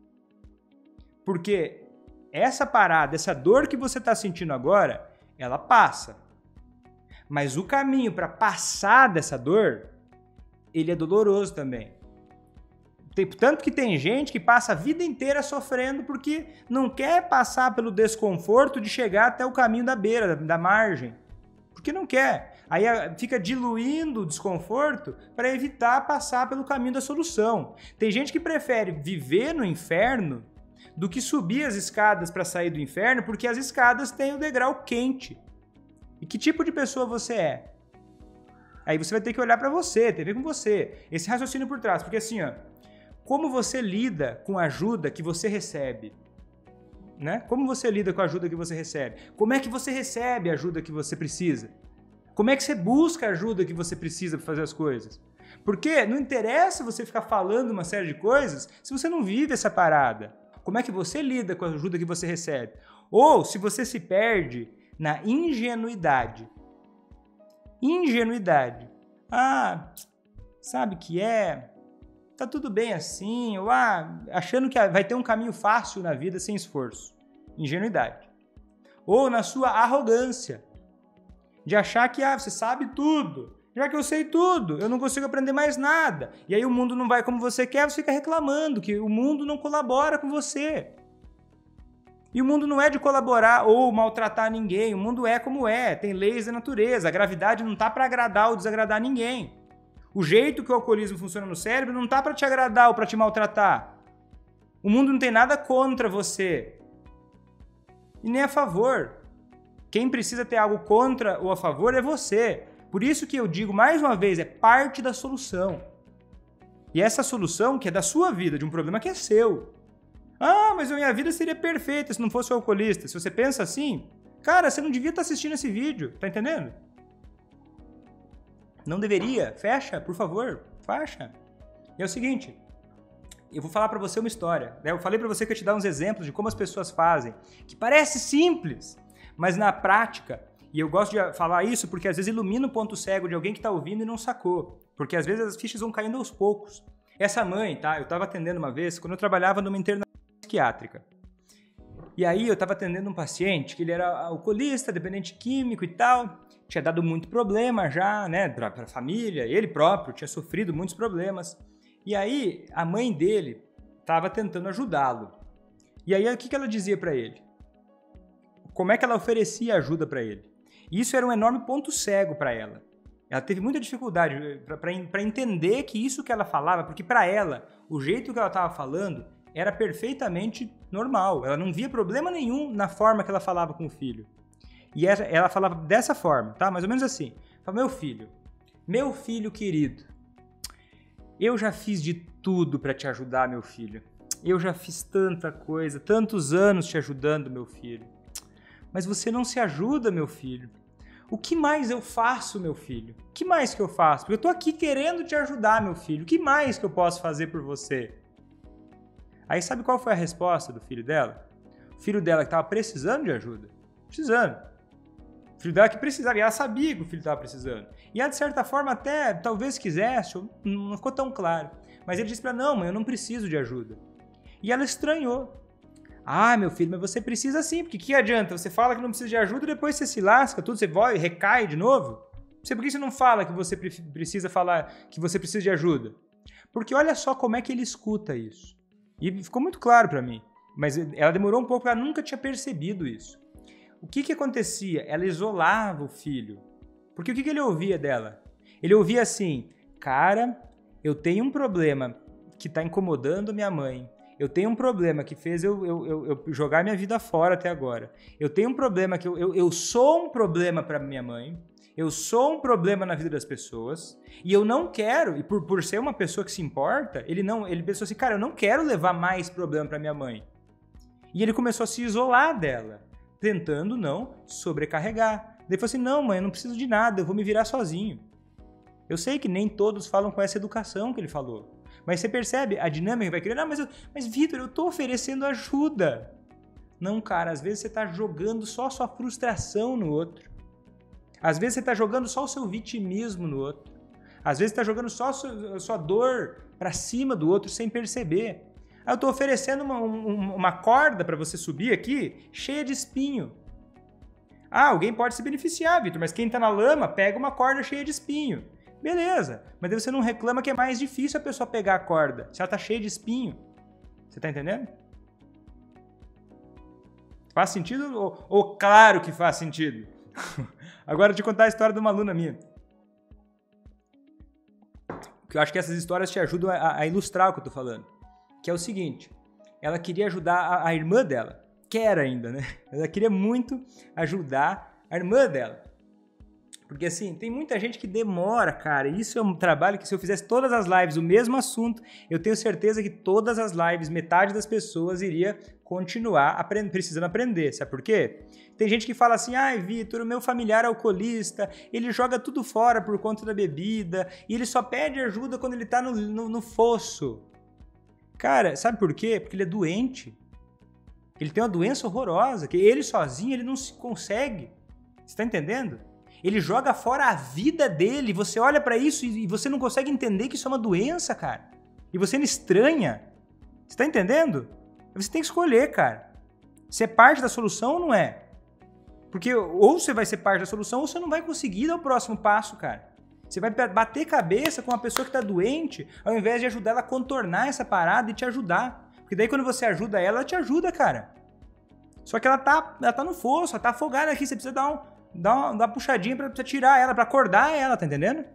Porque essa parada, essa dor que você está sentindo agora, ela passa. Mas o caminho para passar dessa dor, ele é doloroso também. Tanto que tem gente que passa a vida inteira sofrendo porque não quer passar pelo desconforto de chegar até o caminho da beira, da margem. Porque não quer. Aí fica diluindo o desconforto para evitar passar pelo caminho da solução. Tem gente que prefere viver no inferno do que subir as escadas para sair do inferno, porque as escadas têm o degrau quente. E que tipo de pessoa você é? Aí você vai ter que olhar para você, ter a ver com você. Esse raciocínio por trás, porque assim, ó, como você lida com a ajuda que você recebe? Né? Como você lida com a ajuda que você recebe? Como é que você recebe a ajuda que você precisa? Como é que você busca a ajuda que você precisa para fazer as coisas? Porque não interessa você ficar falando uma série de coisas se você não vive essa parada. Como é que você lida com a ajuda que você recebe? Ou se você se perde na ingenuidade. Ingenuidade. Ah, sabe que é... Tá tudo bem assim, ou achando que vai ter um caminho fácil na vida sem esforço. Ingenuidade. Ou na sua arrogância, de achar que você sabe tudo. Já que eu sei tudo, eu não consigo aprender mais nada. E aí o mundo não vai como você quer, você fica reclamando que o mundo não colabora com você. E o mundo não é de colaborar ou maltratar ninguém, o mundo é como é, tem leis da natureza, a gravidade não tá para agradar ou desagradar ninguém. O jeito que o alcoolismo funciona no cérebro não tá para te agradar ou para te maltratar. O mundo não tem nada contra você. E nem a favor. Quem precisa ter algo contra ou a favor é você. Por isso que eu digo mais uma vez, é parte da solução. E essa solução que é da sua vida, de um problema que é seu. Ah, mas a minha vida seria perfeita se não fosse o alcoolista. Se você pensa assim, cara, você não devia estar assistindo esse vídeo, tá entendendo? Não deveria. Fecha, por favor. Fecha. E é o seguinte, eu vou falar pra você uma história. Né? Eu falei pra você que eu ia te dar uns exemplos de como as pessoas fazem, que parece simples, mas na prática, e eu gosto de falar isso porque às vezes ilumina o ponto cego de alguém que tá ouvindo e não sacou. Porque às vezes as fichas vão caindo aos poucos. Essa mãe, tá? Eu tava atendendo uma vez, quando eu trabalhava numa internação psiquiátrica. E aí eu tava atendendo um paciente que ele era alcoolista, dependente químico e tal. Tinha dado muito problema já, né, pra família, ele próprio tinha sofrido muitos problemas. E aí a mãe dele estava tentando ajudá-lo. E aí o que ela dizia para ele? Como é que ela oferecia ajuda para ele? E isso era um enorme ponto cego para ela. Ela teve muita dificuldade para entender que isso que ela falava, porque para ela, o jeito que ela estava falando era perfeitamente normal. Ela não via problema nenhum na forma que ela falava com o filho. E ela falava dessa forma, tá? Mais ou menos assim. Fala, meu filho querido, eu já fiz de tudo para te ajudar, meu filho. Eu já fiz tanta coisa, tantos anos te ajudando, meu filho. Mas você não se ajuda, meu filho. O que mais eu faço, meu filho? O que mais que eu faço? Porque eu tô aqui querendo te ajudar, meu filho. O que mais que eu posso fazer por você? Aí sabe qual foi a resposta do filho dela? O filho dela que estava precisando de ajuda. Precisando. O filho dela que precisava. E ela sabia que o filho estava precisando. E ela, de certa forma, até talvez quisesse, não ficou tão claro. Mas ele disse para ela, não, mãe, eu não preciso de ajuda. E ela estranhou. Ah, meu filho, mas você precisa sim, porque que adianta? Você fala que não precisa de ajuda e depois você se lasca, tudo, você vai e recai de novo? Por que você não fala que você precisa falar que você precisa de ajuda? Porque olha só como é que ele escuta isso. E ficou muito claro para mim, mas ela demorou um pouco, ela nunca tinha percebido isso. O que acontecia? Ela isolava o filho. Porque o que ele ouvia dela? Ele ouvia assim, cara, eu tenho um problema que está incomodando minha mãe. Eu tenho um problema que fez eu jogar minha vida fora até agora. Eu tenho um problema que eu sou um problema para minha mãe. Eu sou um problema na vida das pessoas. E eu não quero, e por ser uma pessoa que se importa, ele pensou assim, cara, eu não quero levar mais problema para minha mãe. E ele começou a se isolar dela, tentando não sobrecarregar. Ele falou assim, não, mãe, eu não preciso de nada, eu vou me virar sozinho. Eu sei que nem todos falam com essa educação que ele falou. Mas você percebe a dinâmica que vai criando? Mas Vitor, eu tô oferecendo ajuda. Não, cara, às vezes você tá jogando só a sua frustração no outro. Às vezes você tá jogando só o seu vitimismo no outro. Às vezes tá jogando só a sua dor pra cima do outro sem perceber. Aí eu tô oferecendo uma corda pra você subir aqui, cheia de espinho. Ah, alguém pode se beneficiar, Vitor, mas quem tá na lama pega uma corda cheia de espinho. Beleza, mas daí você não reclama que é mais difícil a pessoa pegar a corda, se ela tá cheia de espinho. Você tá entendendo? Faz sentido? Ou claro que faz sentido? Agora eu te contar a história de uma aluna minha. Que eu acho que essas histórias te ajudam a ilustrar o que eu tô falando. Que é o seguinte, ela queria ajudar a irmã dela. Quer ainda, né? Ela queria muito ajudar a irmã dela. Porque assim, tem muita gente que demora, cara. Isso é um trabalho que se eu fizesse todas as lives o mesmo assunto, eu tenho certeza que todas as lives, metade das pessoas iria continuar precisando aprender. Sabe por quê? Tem gente que fala assim, ai, Vitor, o meu familiar é alcoolista, ele joga tudo fora por conta da bebida e ele só pede ajuda quando ele tá no fosso. Cara, sabe por quê? Porque ele é doente. Ele tem uma doença horrorosa, que ele sozinho ele não se consegue. Você tá entendendo? Ele joga fora a vida dele, você olha pra isso e você não consegue entender que isso é uma doença, cara. E você não estranha. Você tá entendendo? Você tem que escolher, cara. Se é parte da solução ou não é. Porque ou você vai ser parte da solução ou você não vai conseguir dar o próximo passo, cara. Você vai bater cabeça com uma pessoa que tá doente, ao invés de ajudar ela a contornar essa parada e te ajudar. Porque daí quando você ajuda ela te ajuda, cara. Só que ela tá no fosso, ela tá afogada aqui, você precisa dar uma puxadinha pra tirar ela, pra acordar ela, tá entendendo?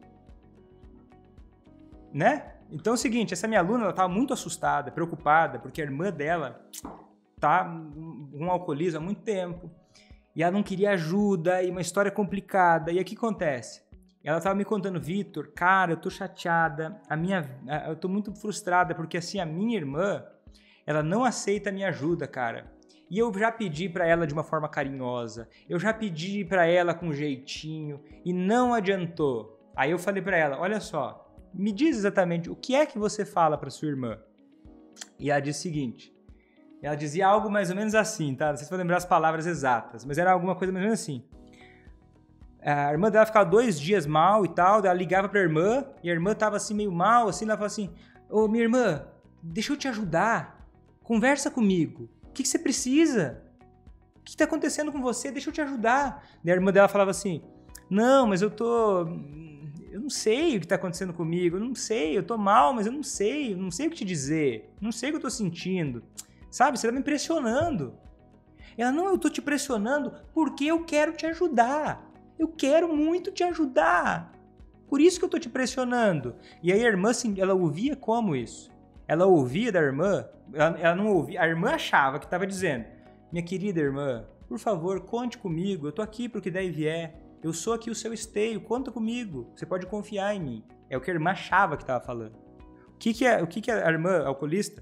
Né? Então é o seguinte, essa minha aluna, ela tava muito assustada, preocupada, porque a irmã dela tá com um alcoolismo há muito tempo, e ela não queria ajuda, e uma história complicada, e aí o que acontece? Ela tava me contando, Vitor, cara, eu tô chateada, eu tô muito frustrada, porque assim, a minha irmã, ela não aceita a minha ajuda, cara. E eu já pedi pra ela de uma forma carinhosa, eu já pedi pra ela com jeitinho, e não adiantou. Aí eu falei pra ela, olha só, me diz exatamente o que é que você fala pra sua irmã. E ela disse o seguinte, ela dizia algo mais ou menos assim, tá? Não sei se vou lembrar as palavras exatas, mas era alguma coisa mais ou menos assim. A irmã dela ficava 2 dias mal e tal, ela ligava pra irmã, e a irmã tava assim meio mal, assim, ela falava assim, ô minha irmã, deixa eu te ajudar, conversa comigo, o que você precisa? O que tá acontecendo com você? Deixa eu te ajudar. E a irmã dela falava assim, não, mas eu não sei o que tá acontecendo comigo, eu não sei, eu tô mal, mas eu não sei o que te dizer, não sei o que eu tô sentindo, sabe, você tá me impressionando. Ela, não, eu tô te pressionando porque eu quero te ajudar. Eu quero muito te ajudar. Por isso que eu tô te pressionando. E aí a irmã, assim, ela ouvia como isso? Ela ouvia da irmã, ela não ouvia, a irmã achava que estava dizendo, minha querida irmã, por favor, conte comigo, eu tô aqui pro que der e vier. Eu sou aqui o seu esteio, conta comigo, você pode confiar em mim. É o que a irmã achava que estava falando. O que a irmã alcoolista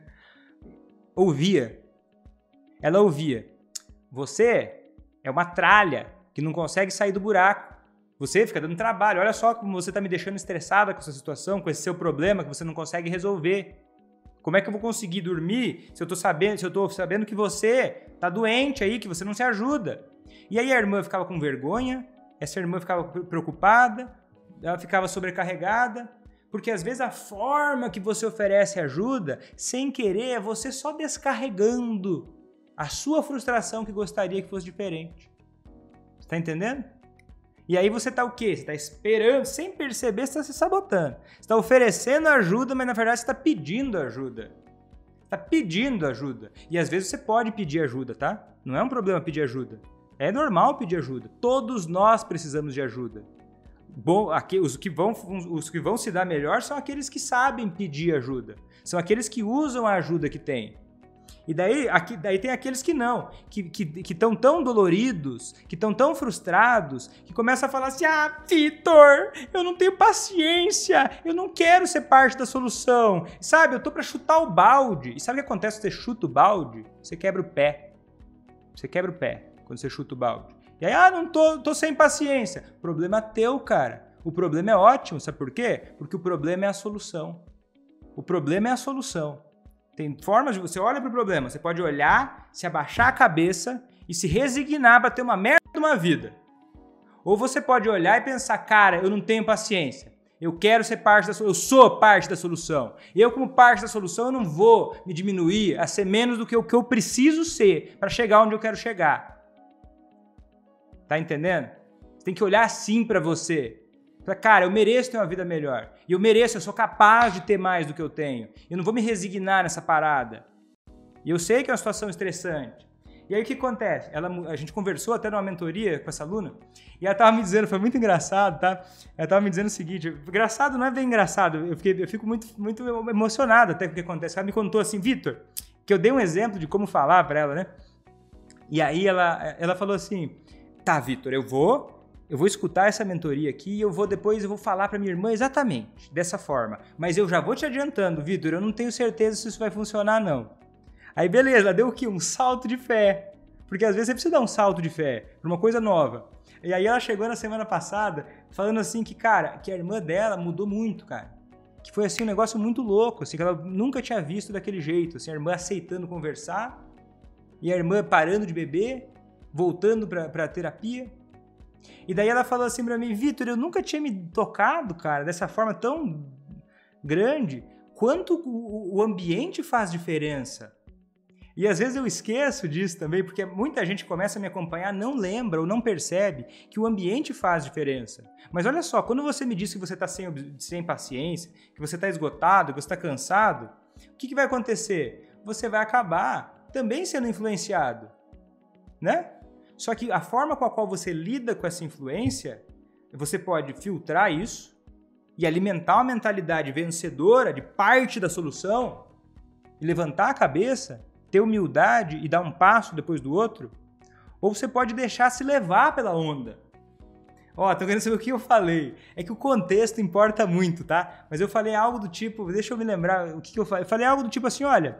ouvia? Ela ouvia, você é uma tralha que não consegue sair do buraco. Você fica dando trabalho. Olha só como você está me deixando estressada com essa situação, com esse seu problema que você não consegue resolver. Como é que eu vou conseguir dormir se eu tô sabendo que você tá doente aí, que você não se ajuda? E aí a irmã ficava com vergonha, essa irmã ficava preocupada, ela ficava sobrecarregada, porque às vezes a forma que você oferece ajuda, sem querer, é você só descarregando a sua frustração que gostaria que fosse diferente. Você tá entendendo? E aí você tá o quê? Você tá esperando, sem perceber, você tá se sabotando. Você tá oferecendo ajuda, mas na verdade você tá pedindo ajuda. Tá pedindo ajuda. E às vezes você pode pedir ajuda, tá? Não é um problema pedir ajuda. É normal pedir ajuda. Todos nós precisamos de ajuda. Bom, os que vão se dar melhor são aqueles que sabem pedir ajuda. São aqueles que usam a ajuda que têm. E daí tem aqueles que não, que estão tão doloridos, que estão tão frustrados, que começam a falar assim, Vitor, eu não tenho paciência, eu não quero ser parte da solução, sabe, eu tô pra chutar o balde. E sabe o que acontece quando você chuta o balde? Você quebra o pé. Você quebra o pé quando você chuta o balde. E aí, não tô sem paciência. Problema teu, cara. O problema é ótimo, sabe por quê? Porque o problema é a solução. O problema é a solução. Tem formas de você olha para o problema, você pode olhar, se abaixar a cabeça e se resignar para ter uma merda de uma vida. Ou você pode olhar e pensar, cara, eu não tenho paciência. Eu quero ser parte da solução, eu sou parte da solução. E eu, como parte da solução, eu não vou me diminuir a ser menos do que o que eu preciso ser para chegar onde eu quero chegar. Tá entendendo? Você tem que olhar assim para você. Cara, eu mereço ter uma vida melhor. E eu mereço, eu sou capaz de ter mais do que eu tenho. Eu não vou me resignar nessa parada. E eu sei que é uma situação estressante. E aí o que acontece? A gente conversou até numa mentoria com essa aluna, e ela tava me dizendo, foi muito engraçado, tá? Ela tava me dizendo o seguinte, engraçado não é bem engraçado, eu fico muito emocionado até com o que acontece. Ela me contou assim, Vitor, que eu dei um exemplo de como falar pra ela, né? E aí ela falou assim, tá, Vitor, eu vou escutar essa mentoria aqui e depois eu vou falar pra minha irmã exatamente dessa forma. Mas eu já vou te adiantando, Vitor, eu não tenho certeza se isso vai funcionar, não. Aí beleza, ela deu o quê? Um salto de fé. Porque às vezes você precisa dar um salto de fé pra uma coisa nova. E aí ela chegou na semana passada falando assim que, cara, que a irmã dela mudou muito, cara. Que foi assim um negócio muito louco, assim, que ela nunca tinha visto daquele jeito. Assim, a irmã aceitando conversar e a irmã parando de beber, voltando pra terapia. E daí ela falou assim pra mim, Vitor, eu nunca tinha me tocado, cara, dessa forma tão grande, quanto o ambiente faz diferença. E às vezes eu esqueço disso também, porque muita gente começa a me acompanhar, não lembra ou não percebe que o ambiente faz diferença. Mas olha só, quando você me diz que você está sem paciência, que você está esgotado, que você está cansado, o que vai acontecer? Você vai acabar também sendo influenciado, né? Só que a forma com a qual você lida com essa influência, você pode filtrar isso e alimentar uma mentalidade vencedora de parte da solução e levantar a cabeça, ter humildade e dar um passo depois do outro, ou você pode deixar se levar pela onda. Ó, tô querendo saber o que eu falei. É que o contexto importa muito, tá? Mas eu falei algo do tipo, deixa eu me lembrar o que eu falei. Eu falei algo do tipo assim, olha,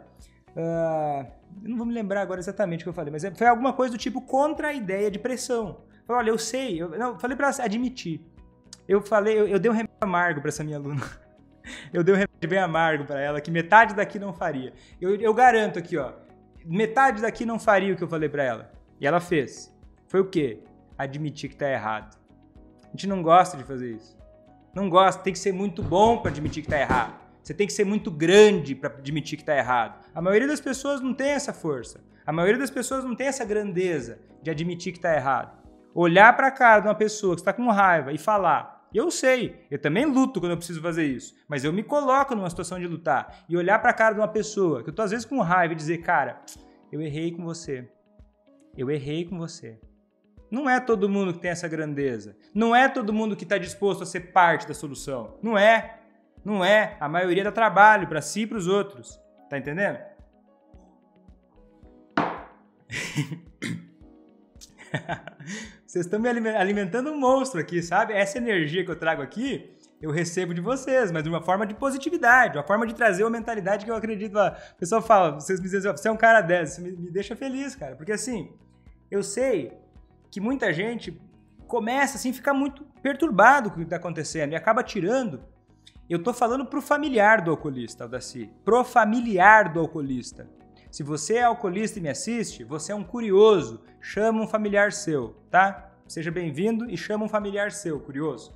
eu não vou me lembrar agora exatamente o que eu falei, mas foi alguma coisa do tipo contra a ideia de pressão. Eu falei, olha, eu sei, eu falei pra ela admitir. Eu dei um remédio amargo pra essa minha aluna. Eu dei um remédio bem amargo pra ela, que metade daqui não faria. Eu garanto aqui, ó, metade daqui não faria o que eu falei pra ela. E ela fez. Foi o quê? Admitir que tá errado. A gente não gosta de fazer isso. Não gosta, tem que ser muito bom pra admitir que tá errado. Você tem que ser muito grande pra admitir que tá errado. A maioria das pessoas não tem essa força. A maioria das pessoas não tem essa grandeza de admitir que tá errado. Olhar pra cara de uma pessoa que está com raiva e falar... Eu sei, eu também luto quando eu preciso fazer isso, mas eu me coloco numa situação de lutar e olhar pra cara de uma pessoa que eu tô às vezes com raiva e dizer, cara, eu errei com você. Eu errei com você. Não é todo mundo que tem essa grandeza. Não é todo mundo que tá disposto a ser parte da solução. Não é. Não é. A maioria dá trabalho pra si e pros outros. Tá entendendo? Vocês estão me alimentando um monstro aqui, sabe? Essa energia que eu trago aqui, eu recebo de vocês, mas de uma forma de positividade, uma forma de trazer uma mentalidade que eu acredito. O pessoal fala, vocês me dizem, você é um cara dessa, isso me deixa feliz, cara. Porque assim, eu sei que muita gente começa assim, a ficar muito perturbado com o que está acontecendo e acaba tirando. Eu tô falando pro familiar do alcoolista, Aldaci. Pro familiar do alcoolista. Se você é alcoolista e me assiste, você é um curioso, chama um familiar seu, tá? Seja bem-vindo e chama um familiar seu, curioso.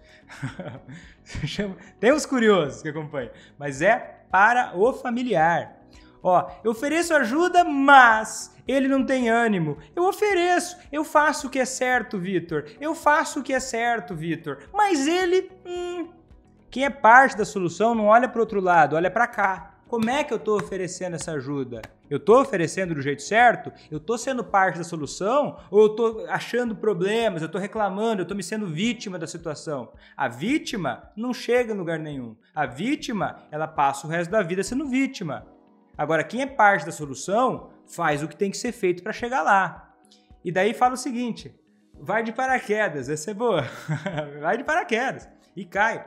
Tem uns curiosos que acompanham, mas é para o familiar. Ó, eu ofereço ajuda, mas ele não tem ânimo. Eu ofereço, eu faço o que é certo, Vitor. Eu faço o que é certo, Vitor. Mas ele, quem é parte da solução não olha para o outro lado, olha para cá. Como é que eu estou oferecendo essa ajuda? Eu estou oferecendo do jeito certo? Eu estou sendo parte da solução? Ou eu estou achando problemas, eu estou reclamando, eu estou me sendo vítima da situação? A vítima não chega em lugar nenhum. A vítima, ela passa o resto da vida sendo vítima. Agora, quem é parte da solução faz o que tem que ser feito para chegar lá. E daí fala o seguinte, vai de paraquedas, essa é boa. Vai de paraquedas e cai.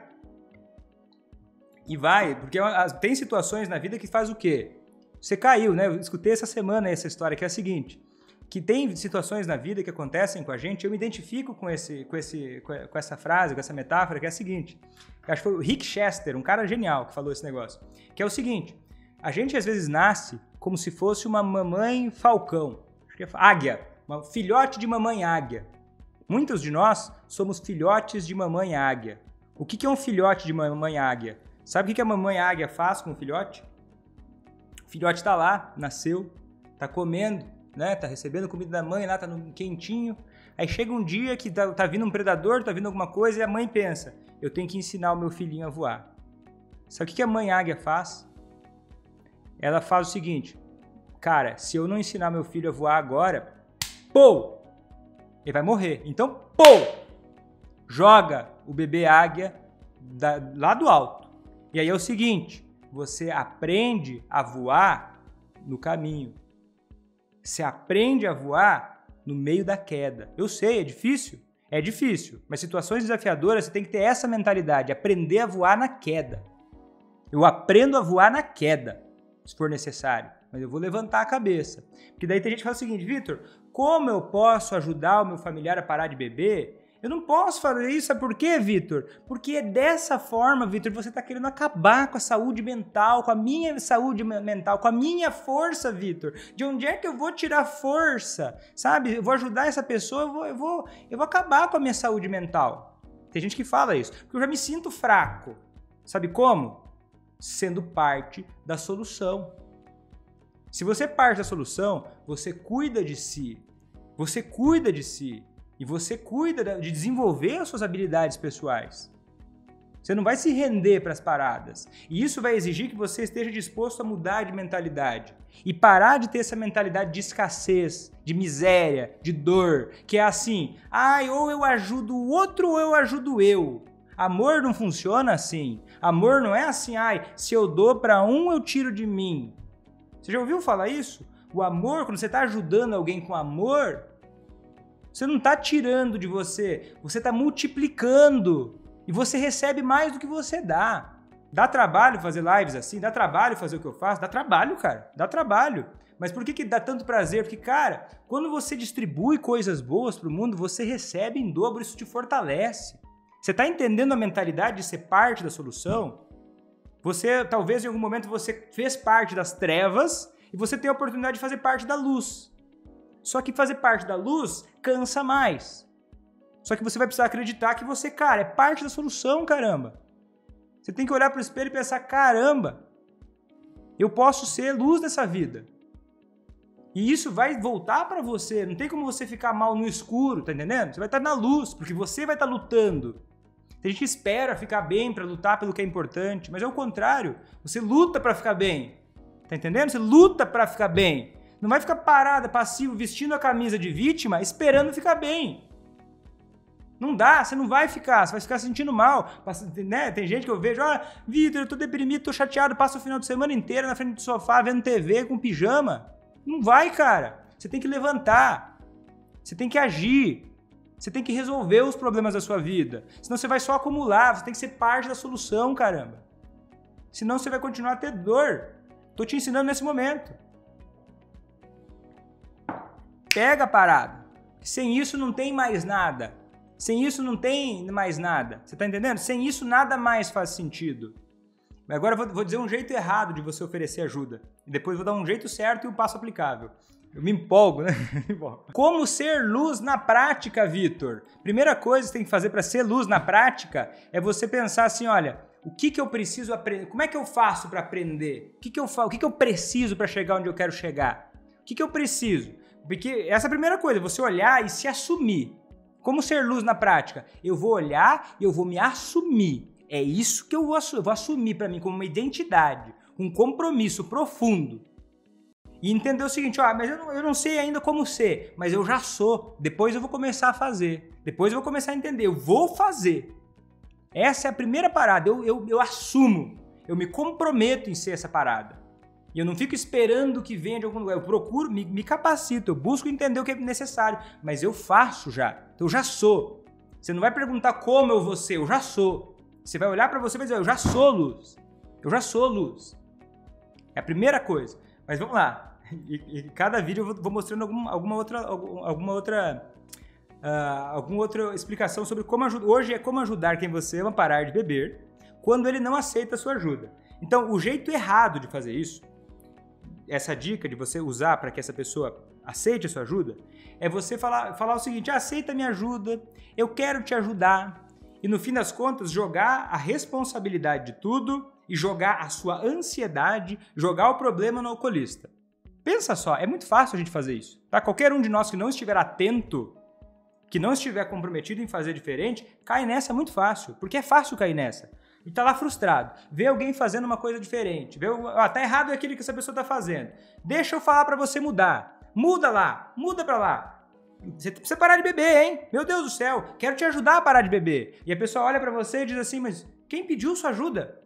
E vai, porque tem situações na vida que faz o quê? Você caiu, né? Eu escutei essa semana essa história, que é a seguinte, que tem situações na vida que acontecem com a gente, eu me identifico com essa frase, com essa metáfora, que é a seguinte, acho que foi o Rick Chester, um cara genial que falou esse negócio, que é o seguinte, a gente às vezes nasce como se fosse uma mamãe falcão, acho que é águia, uma filhote de mamãe águia. Muitos de nós somos filhotes de mamãe águia. O que é um filhote de mamãe águia? Sabe o que a mamãe águia faz com o filhote? O filhote tá lá, nasceu, tá comendo, né? Tá recebendo comida da mãe lá, tá no quentinho. Aí chega um dia que tá vindo um predador, tá vindo alguma coisa e a mãe pensa, eu tenho que ensinar o meu filhinho a voar. Sabe o que a mãe águia faz? Ela faz o seguinte, cara, se eu não ensinar meu filho a voar agora, pô, ele vai morrer. Então, pô, joga o bebê águia lá do alto. E aí é o seguinte, você aprende a voar no caminho. Você aprende a voar no meio da queda. Eu sei, é difícil, mas situações desafiadoras você tem que ter essa mentalidade, aprender a voar na queda. Eu aprendo a voar na queda, se for necessário, mas eu vou levantar a cabeça. Porque daí tem gente que fala o seguinte, Vitor, como eu posso ajudar o meu familiar a parar de beber? Eu não posso fazer isso, sabe por quê, Vitor? Porque é dessa forma, Vitor, você está querendo acabar com a saúde mental, com a minha saúde mental, com a minha força, Vitor. De onde é que eu vou tirar força? Sabe? Eu vou ajudar essa pessoa, eu vou acabar com a minha saúde mental. Tem gente que fala isso, porque eu já me sinto fraco. Sabe como? Sendo parte da solução. Se você é parte da solução, você cuida de si. Você cuida de si. E você cuida de desenvolver as suas habilidades pessoais. Você não vai se render para as paradas. E isso vai exigir que você esteja disposto a mudar de mentalidade. E parar de ter essa mentalidade de escassez, de miséria, de dor. Que é assim, ou eu ajudo o outro ou eu ajudo eu. Amor não funciona assim. Amor não é assim, se eu dou para um, eu tiro de mim. Você já ouviu falar isso? O amor, quando você está ajudando alguém com amor, você não está tirando de você, você está multiplicando. E você recebe mais do que você dá. Dá trabalho fazer lives assim? Dá trabalho fazer o que eu faço? Dá trabalho, cara. Dá trabalho. Mas por que dá tanto prazer? Porque, cara, quando você distribui coisas boas para o mundo, você recebe em dobro, isso te fortalece. Você está entendendo a mentalidade de ser parte da solução? Você, talvez em algum momento, você fez parte das trevas e você tem a oportunidade de fazer parte da luz. Só que fazer parte da luz cansa mais. Só que você vai precisar acreditar que você, cara, é parte da solução, caramba. Você tem que olhar para o espelho e pensar, caramba, eu posso ser luz nessa vida. E isso vai voltar para você. Não tem como você ficar mal no escuro, tá entendendo? Você vai estar na luz, porque você vai estar lutando. Tem gente que espera ficar bem para lutar pelo que é importante, mas é o contrário. Você luta para ficar bem. Tá entendendo? Você luta para ficar bem. Não vai ficar parada, passivo, vestindo a camisa de vítima, esperando ficar bem. Não dá, você não vai ficar, você vai ficar se sentindo mal. Né? Tem gente que eu vejo, Vitor, eu tô deprimido, tô chateado, passo o final de semana inteiro na frente do sofá, vendo TV com pijama. Não vai, cara. Você tem que levantar. Você tem que agir. Você tem que resolver os problemas da sua vida. Senão você vai só acumular, você tem que ser parte da solução, caramba. Senão você vai continuar a ter dor. Tô te ensinando nesse momento. Pega a parada. Sem isso não tem mais nada. Sem isso não tem mais nada. Você tá entendendo? Sem isso nada mais faz sentido. Agora eu vou dizer um jeito errado de você oferecer ajuda. E depois vou dar um jeito certo e o passo aplicável. Eu me empolgo, né? Como ser luz na prática, Vitor? Primeira coisa que você tem que fazer para ser luz na prática é você pensar assim, olha, o que eu preciso aprender? Como é que eu faço para aprender? O que eu preciso para chegar onde eu quero chegar? O que eu preciso? Porque essa é a primeira coisa, você olhar e se assumir. Como ser luz na prática? Eu vou olhar e eu vou me assumir. É isso que eu vou assumir para mim como uma identidade, um compromisso profundo. E entender o seguinte, mas eu não sei ainda como ser, mas eu já sou. Depois eu vou começar a fazer. Depois eu vou começar a entender. Eu vou fazer. Essa é a primeira parada. Eu assumo. Eu me comprometo em ser essa parada. E eu não fico esperando que venha de algum lugar. Eu procuro, me capacito. Eu busco entender o que é necessário. Mas eu faço já. Então eu já sou. Você não vai perguntar como eu vou ser. Eu já sou. Você vai olhar para você e vai dizer, eu já sou luz. Eu já sou luz. É a primeira coisa. Mas vamos lá. E cada vídeo eu vou mostrando alguma outra explicação sobre como ajudar. Hoje é como ajudar quem você ama a parar de beber quando ele não aceita a sua ajuda. Então, o jeito errado de fazer isso, essa dica de você usar para que essa pessoa aceite a sua ajuda, é você falar o seguinte, aceita a minha ajuda, eu quero te ajudar, e no fim das contas jogar a responsabilidade de tudo e jogar a sua ansiedade, jogar o problema no alcoolista. Pensa só, é muito fácil a gente fazer isso, tá? Qualquer um de nós que não estiver atento, que não estiver comprometido em fazer diferente, cai nessa muito fácil, porque é fácil cair nessa. E tá lá frustrado, vê alguém fazendo uma coisa diferente, vê, tá errado aquilo que essa pessoa tá fazendo. Deixa eu falar pra você mudar. Muda lá, muda pra lá. Você precisa parar de beber, hein? Meu Deus do céu, quero te ajudar a parar de beber. E a pessoa olha pra você e diz assim, mas quem pediu sua ajuda?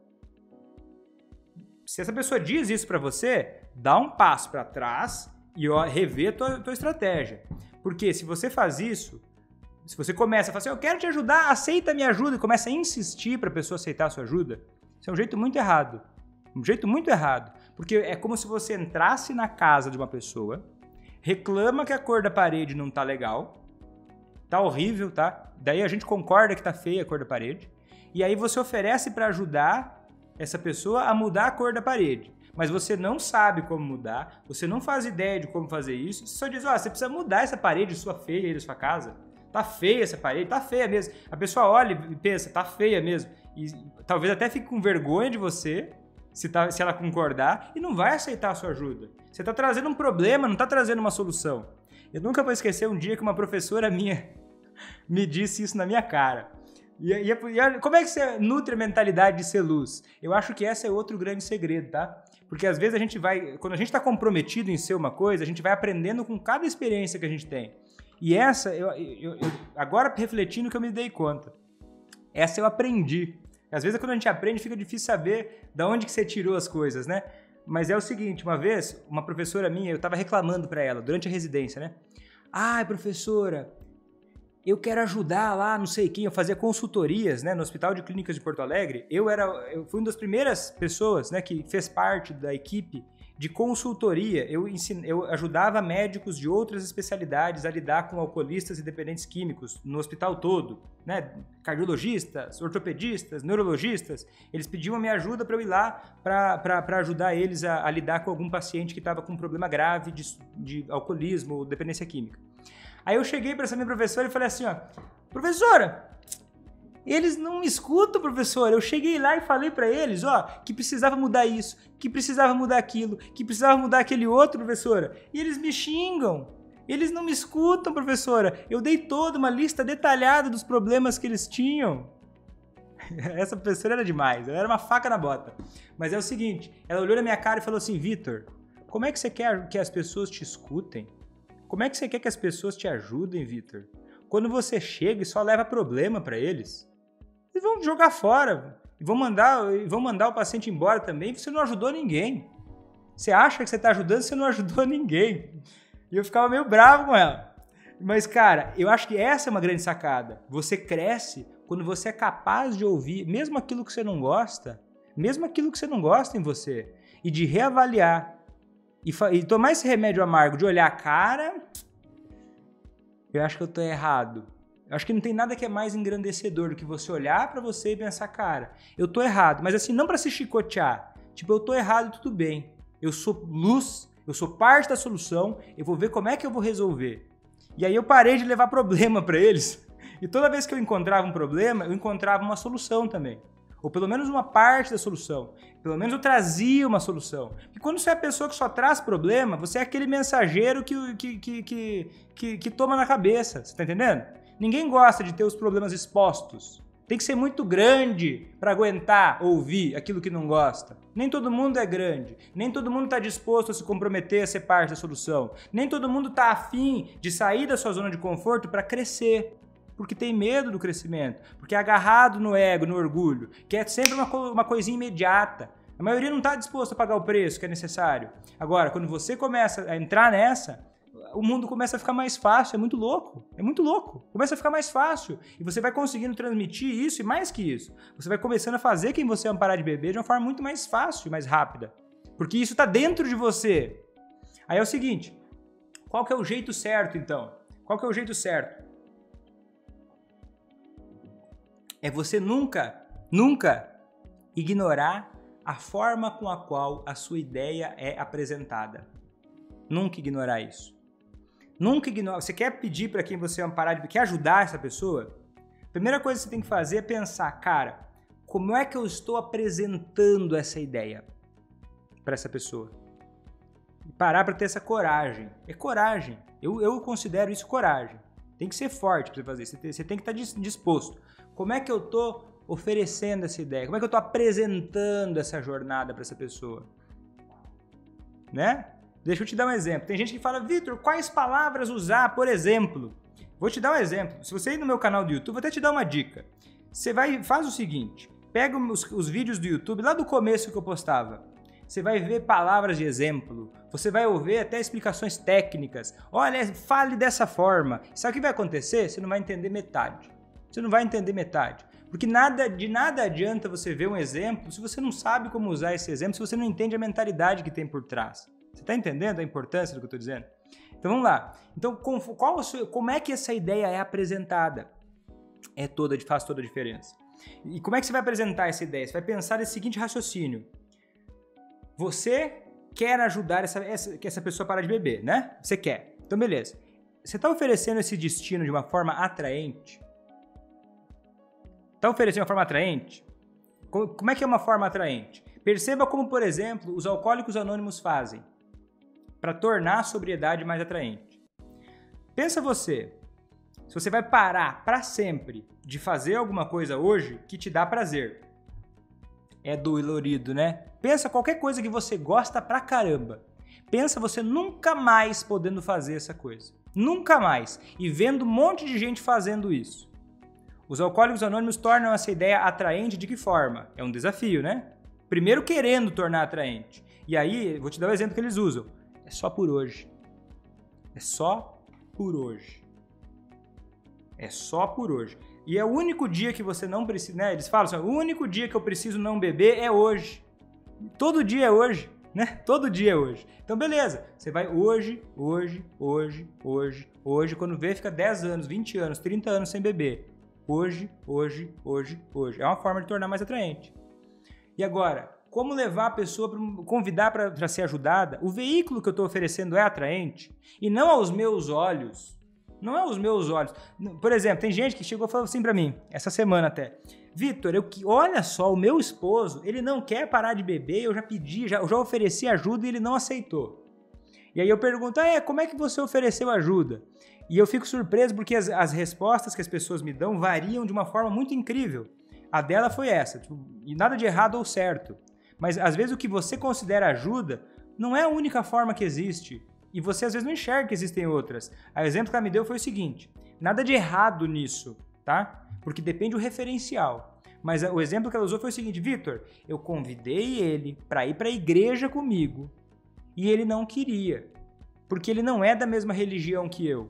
Se essa pessoa diz isso pra você, dá um passo pra trás e revê tua estratégia. Porque se você faz isso, se você começa a falar assim, eu quero te ajudar, aceita a minha ajuda, e começa a insistir pra pessoa aceitar a sua ajuda, isso é um jeito muito errado. Um jeito muito errado. Porque é como se você entrasse na casa de uma pessoa, reclama que a cor da parede não tá legal, tá horrível, tá? Daí a gente concorda que tá feia a cor da parede, e aí você oferece pra ajudar essa pessoa a mudar a cor da parede. Mas você não sabe como mudar, você não faz ideia de como fazer isso, você só diz, você precisa mudar essa parede sua feia aí da sua casa. Tá feia essa parede, tá feia mesmo. A pessoa olha e pensa, tá feia mesmo. E talvez até fique com vergonha de você, se ela concordar, e não vai aceitar a sua ajuda. Você está trazendo um problema, não está trazendo uma solução. Eu nunca vou esquecer um dia que uma professora minha me disse isso na minha cara. Como é que você nutre a mentalidade de ser luz? Eu acho que esse é outro grande segredo, tá? Porque às vezes quando a gente está comprometido em ser uma coisa, a gente vai aprendendo com cada experiência que a gente tem. E essa, agora refletindo que eu me dei conta. Essa eu aprendi. Às vezes quando a gente aprende fica difícil saber de onde que você tirou as coisas, né? Mas é o seguinte, uma vez, uma professora minha, eu estava reclamando para ela, durante a residência, né? Ai, professora, eu quero ajudar lá, não sei quem, eu fazia consultorias, né, no Hospital de Clínicas de Porto Alegre. Eu fui uma das primeiras pessoas, né, que fez parte da equipe de consultoria. Eu ajudava médicos de outras especialidades a lidar com alcoolistas e dependentes químicos no hospital todo, né? Cardiologistas, ortopedistas, neurologistas. Eles pediam a minha ajuda para eu ir lá para ajudar eles a lidar com algum paciente que estava com um problema grave de alcoolismo ou dependência química. Aí eu cheguei para essa minha professora e falei assim, professora, eles não me escutam, professor. Eu cheguei lá e falei pra eles, que precisava mudar isso, que precisava mudar aquilo, que precisava mudar aquele outro, professora. E eles me xingam. Eles não me escutam, professora. Eu dei toda uma lista detalhada dos problemas que eles tinham. Essa professora era demais, ela era uma faca na bota. Mas é o seguinte, ela olhou na minha cara e falou assim, Vitor, como é que você quer que as pessoas te escutem? Como é que você quer que as pessoas te ajudem, Vitor? Quando você chega e só leva problema pra eles. Eles vão jogar fora e vão mandar o paciente embora também. Você não ajudou ninguém. Você acha que você está ajudando, você não ajudou ninguém. E eu ficava meio bravo com ela. Mas, cara, eu acho que essa é uma grande sacada. Você cresce quando você é capaz de ouvir, mesmo aquilo que você não gosta em você, e de reavaliar. E tomar esse remédio amargo de olhar a cara, eu acho que eu tô errado. Eu acho que não tem nada que é mais engrandecedor do que você olhar pra você e pensar, cara, eu tô errado. Mas assim, não pra se chicotear. Tipo, eu tô errado, tudo bem. Eu sou luz, eu sou parte da solução, eu vou ver como é que eu vou resolver. E aí eu parei de levar problema pra eles. E toda vez que eu encontrava um problema, eu encontrava uma solução também. Ou pelo menos uma parte da solução. Pelo menos eu trazia uma solução. E quando você é a pessoa que só traz problema, você é aquele mensageiro que toma na cabeça. Você tá entendendo? Ninguém gosta de ter os problemas expostos. Tem que ser muito grande para aguentar ouvir aquilo que não gosta. Nem todo mundo é grande. Nem todo mundo está disposto a se comprometer a ser parte da solução. Nem todo mundo está afim de sair da sua zona de conforto para crescer. Porque tem medo do crescimento. Porque é agarrado no ego, no orgulho. Quer sempre uma coisinha imediata. A maioria não está disposto a pagar o preço que é necessário. Agora, quando você começa a entrar nessa, o mundo começa a ficar mais fácil, é muito louco, começa a ficar mais fácil, e você vai conseguindo transmitir isso, e mais que isso, você vai começando a fazer quem você ama parar de beber de uma forma muito mais fácil e mais rápida, porque isso está dentro de você. Aí é o seguinte, qual que é o jeito certo então? Qual que é o jeito certo? É você nunca ignorar a forma com a qual a sua ideia é apresentada. Nunca ignorar isso. Nunca ignora. Você quer pedir para quem você ama parar de beber, quer ajudar essa pessoa? Primeira coisa que você tem que fazer é pensar, cara, como é que eu estou apresentando essa ideia para essa pessoa? E parar para ter essa coragem. É coragem. Eu considero isso coragem. Tem que ser forte para você fazer. Você tem que estar disposto. Como é que eu estou oferecendo essa ideia? Como é que eu estou apresentando essa jornada para essa pessoa? Né? Deixa eu te dar um exemplo. Tem gente que fala, Vitor, quais palavras usar, por exemplo? Vou te dar um exemplo. Se você ir no meu canal do YouTube, vou até te dar uma dica. Você faz o seguinte, pega os vídeos do YouTube, lá do começo que eu postava. Você vai ver palavras de exemplo, você vai ouvir até explicações técnicas. Olha, fale dessa forma. Sabe o que vai acontecer? Você não vai entender metade. Você não vai entender metade. Porque de nada adianta você ver um exemplo se você não sabe como usar esse exemplo, se você não entende a mentalidade que tem por trás. Você está entendendo a importância do que eu estou dizendo? Então vamos lá. Então, como é que essa ideia é apresentada? Faz toda a diferença. E como é que você vai apresentar essa ideia? Você vai pensar nesse seguinte raciocínio. Você quer ajudar essa pessoa a parar de beber, né? Você quer. Então, beleza. Você está oferecendo esse destino de uma forma atraente? Está oferecendo uma forma atraente? Como é que é uma forma atraente? Perceba como, por exemplo, os alcoólicos anônimos fazem para tornar a sobriedade mais atraente. Pensa você, se você vai parar para sempre de fazer alguma coisa hoje que te dá prazer. É dolorido, né? Pensa qualquer coisa que você gosta pra caramba. Pensa você nunca mais podendo fazer essa coisa. Nunca mais. E vendo um monte de gente fazendo isso. Os alcoólicos anônimos tornam essa ideia atraente de que forma? É um desafio, né? Primeiro querendo tornar atraente. E aí, vou te dar o exemplo que eles usam. É só por hoje. É só por hoje. É só por hoje. E é o único dia que você não precisa, né? Eles falam assim, o único dia que eu preciso não beber é hoje. Todo dia é hoje, né? Todo dia é hoje. Então, beleza. Você vai hoje, quando vê, fica 10 anos, 20 anos, 30 anos sem beber. Hoje. É uma forma de tornar mais atraente. E agora, como levar a pessoa, convidar para ser ajudada? O veículo que eu estou oferecendo é atraente e não aos meus olhos. Não é aos meus olhos. Por exemplo, tem gente que chegou e falou assim para mim, essa semana até. Vitor, olha só, o meu esposo, ele não quer parar de beber, eu já pedi, eu já ofereci ajuda e ele não aceitou. E aí eu pergunto, como é que você ofereceu ajuda? E eu fico surpreso porque as respostas que as pessoas me dão variam de uma forma muito incrível. A dela foi essa, e nada de errado ou certo. Mas às vezes o que você considera ajuda não é a única forma que existe. E você às vezes não enxerga que existem outras. O exemplo que ela me deu foi o seguinte, nada de errado nisso, tá? Porque depende do referencial. Mas o exemplo que ela usou foi o seguinte, Vitor, eu convidei ele para ir para a igreja comigo e ele não queria, porque ele não é da mesma religião que eu.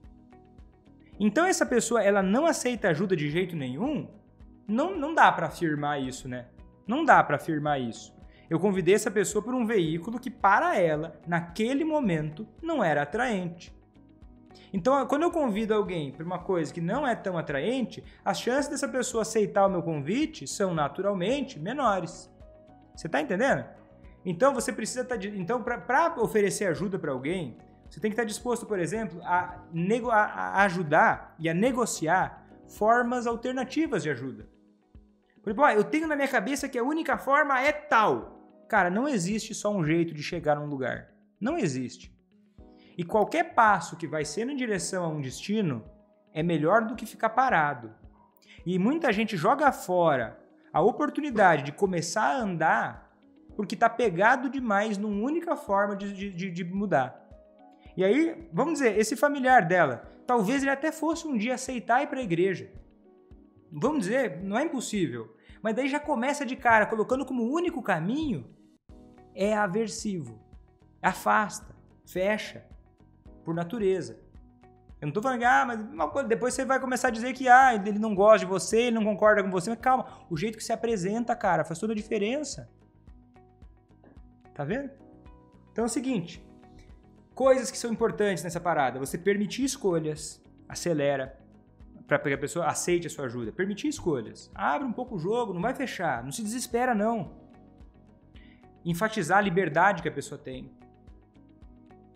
Então essa pessoa, ela não aceita ajuda de jeito nenhum? Não dá para afirmar isso, né? Não dá para afirmar isso. Eu convidei essa pessoa por um veículo que, para ela, naquele momento, não era atraente. Então, quando eu convido alguém para uma coisa que não é tão atraente, as chances dessa pessoa aceitar o meu convite são naturalmente menores. Você está entendendo? Então, você precisa estar... Então, para oferecer ajuda para alguém, você tem que estar disposto, por exemplo, a ajudar e a negociar formas alternativas de ajuda. Por exemplo, eu tenho na minha cabeça que a única forma é tal. Cara, não existe só um jeito de chegar num lugar. Não existe. E qualquer passo que vai ser em direção a um destino é melhor do que ficar parado. E muita gente joga fora a oportunidade de começar a andar porque está pegado demais numa única forma de mudar. E aí, vamos dizer, esse familiar dela, talvez ele até fosse um dia aceitar ir para a igreja. Vamos dizer, não é impossível. Mas daí já começa de cara, colocando como único caminho, é aversivo. Afasta, fecha, por natureza. Eu não estou falando mas depois você vai começar a dizer que ele não gosta de você, ele não concorda com você. Mas calma, o jeito que se apresenta, cara, faz toda a diferença. Tá vendo? Então é o seguinte, coisas que são importantes nessa parada. Você permitir escolhas, acelera, para que a pessoa aceite a sua ajuda. Permitir escolhas. Abre um pouco o jogo, não vai fechar. Não se desespera, não. Enfatizar a liberdade que a pessoa tem.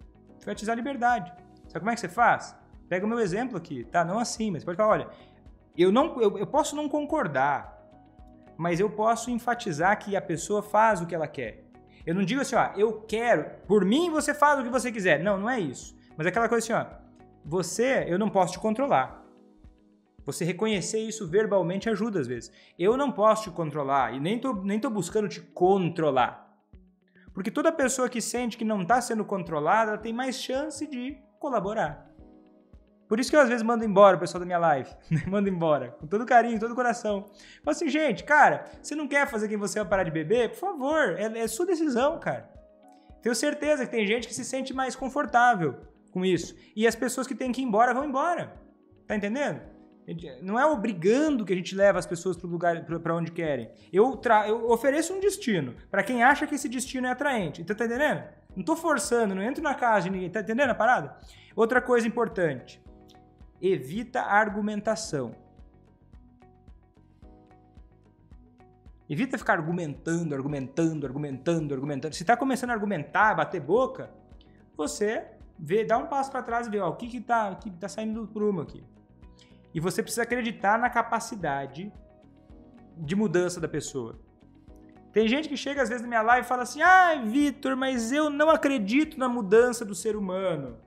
Enfatizar a liberdade. Sabe como é que você faz? Pega o meu exemplo aqui, tá? Não assim, mas pode falar, olha, Eu posso não concordar, mas eu posso enfatizar que a pessoa faz o que ela quer. Eu não digo assim, ó, eu quero, por mim você faz o que você quiser. Não, não é isso. Mas é aquela coisa assim, ó, eu não posso te controlar. Você reconhecer isso verbalmente ajuda às vezes. Eu não posso te controlar e nem tô buscando te controlar. Porque toda pessoa que sente que não está sendo controlada, ela tem mais chance de colaborar. Por isso que eu às vezes mando embora o pessoal da minha live. Mando embora, com todo carinho, todo coração. Falo assim, gente, cara, você não quer fazer quem você vai parar de beber? Por favor, é sua decisão, cara. Tenho certeza que tem gente que se sente mais confortável com isso. E as pessoas que têm que ir embora, vão embora. Tá entendendo? Não é obrigando que a gente leva as pessoas para o lugar, para onde querem. Eu ofereço um destino para quem acha que esse destino é atraente. Tá entendendo? Não tô forçando, não entro na casa de ninguém. Tá entendendo a parada? Outra coisa importante. Evita a argumentação. Evita ficar argumentando. Se tá começando a argumentar, bater boca, você dá um passo para trás e vê, ó, o que tá saindo do prumo aqui. E você precisa acreditar na capacidade de mudança da pessoa. Tem gente que chega às vezes na minha live e fala assim, Vitor, mas eu não acredito na mudança do ser humano.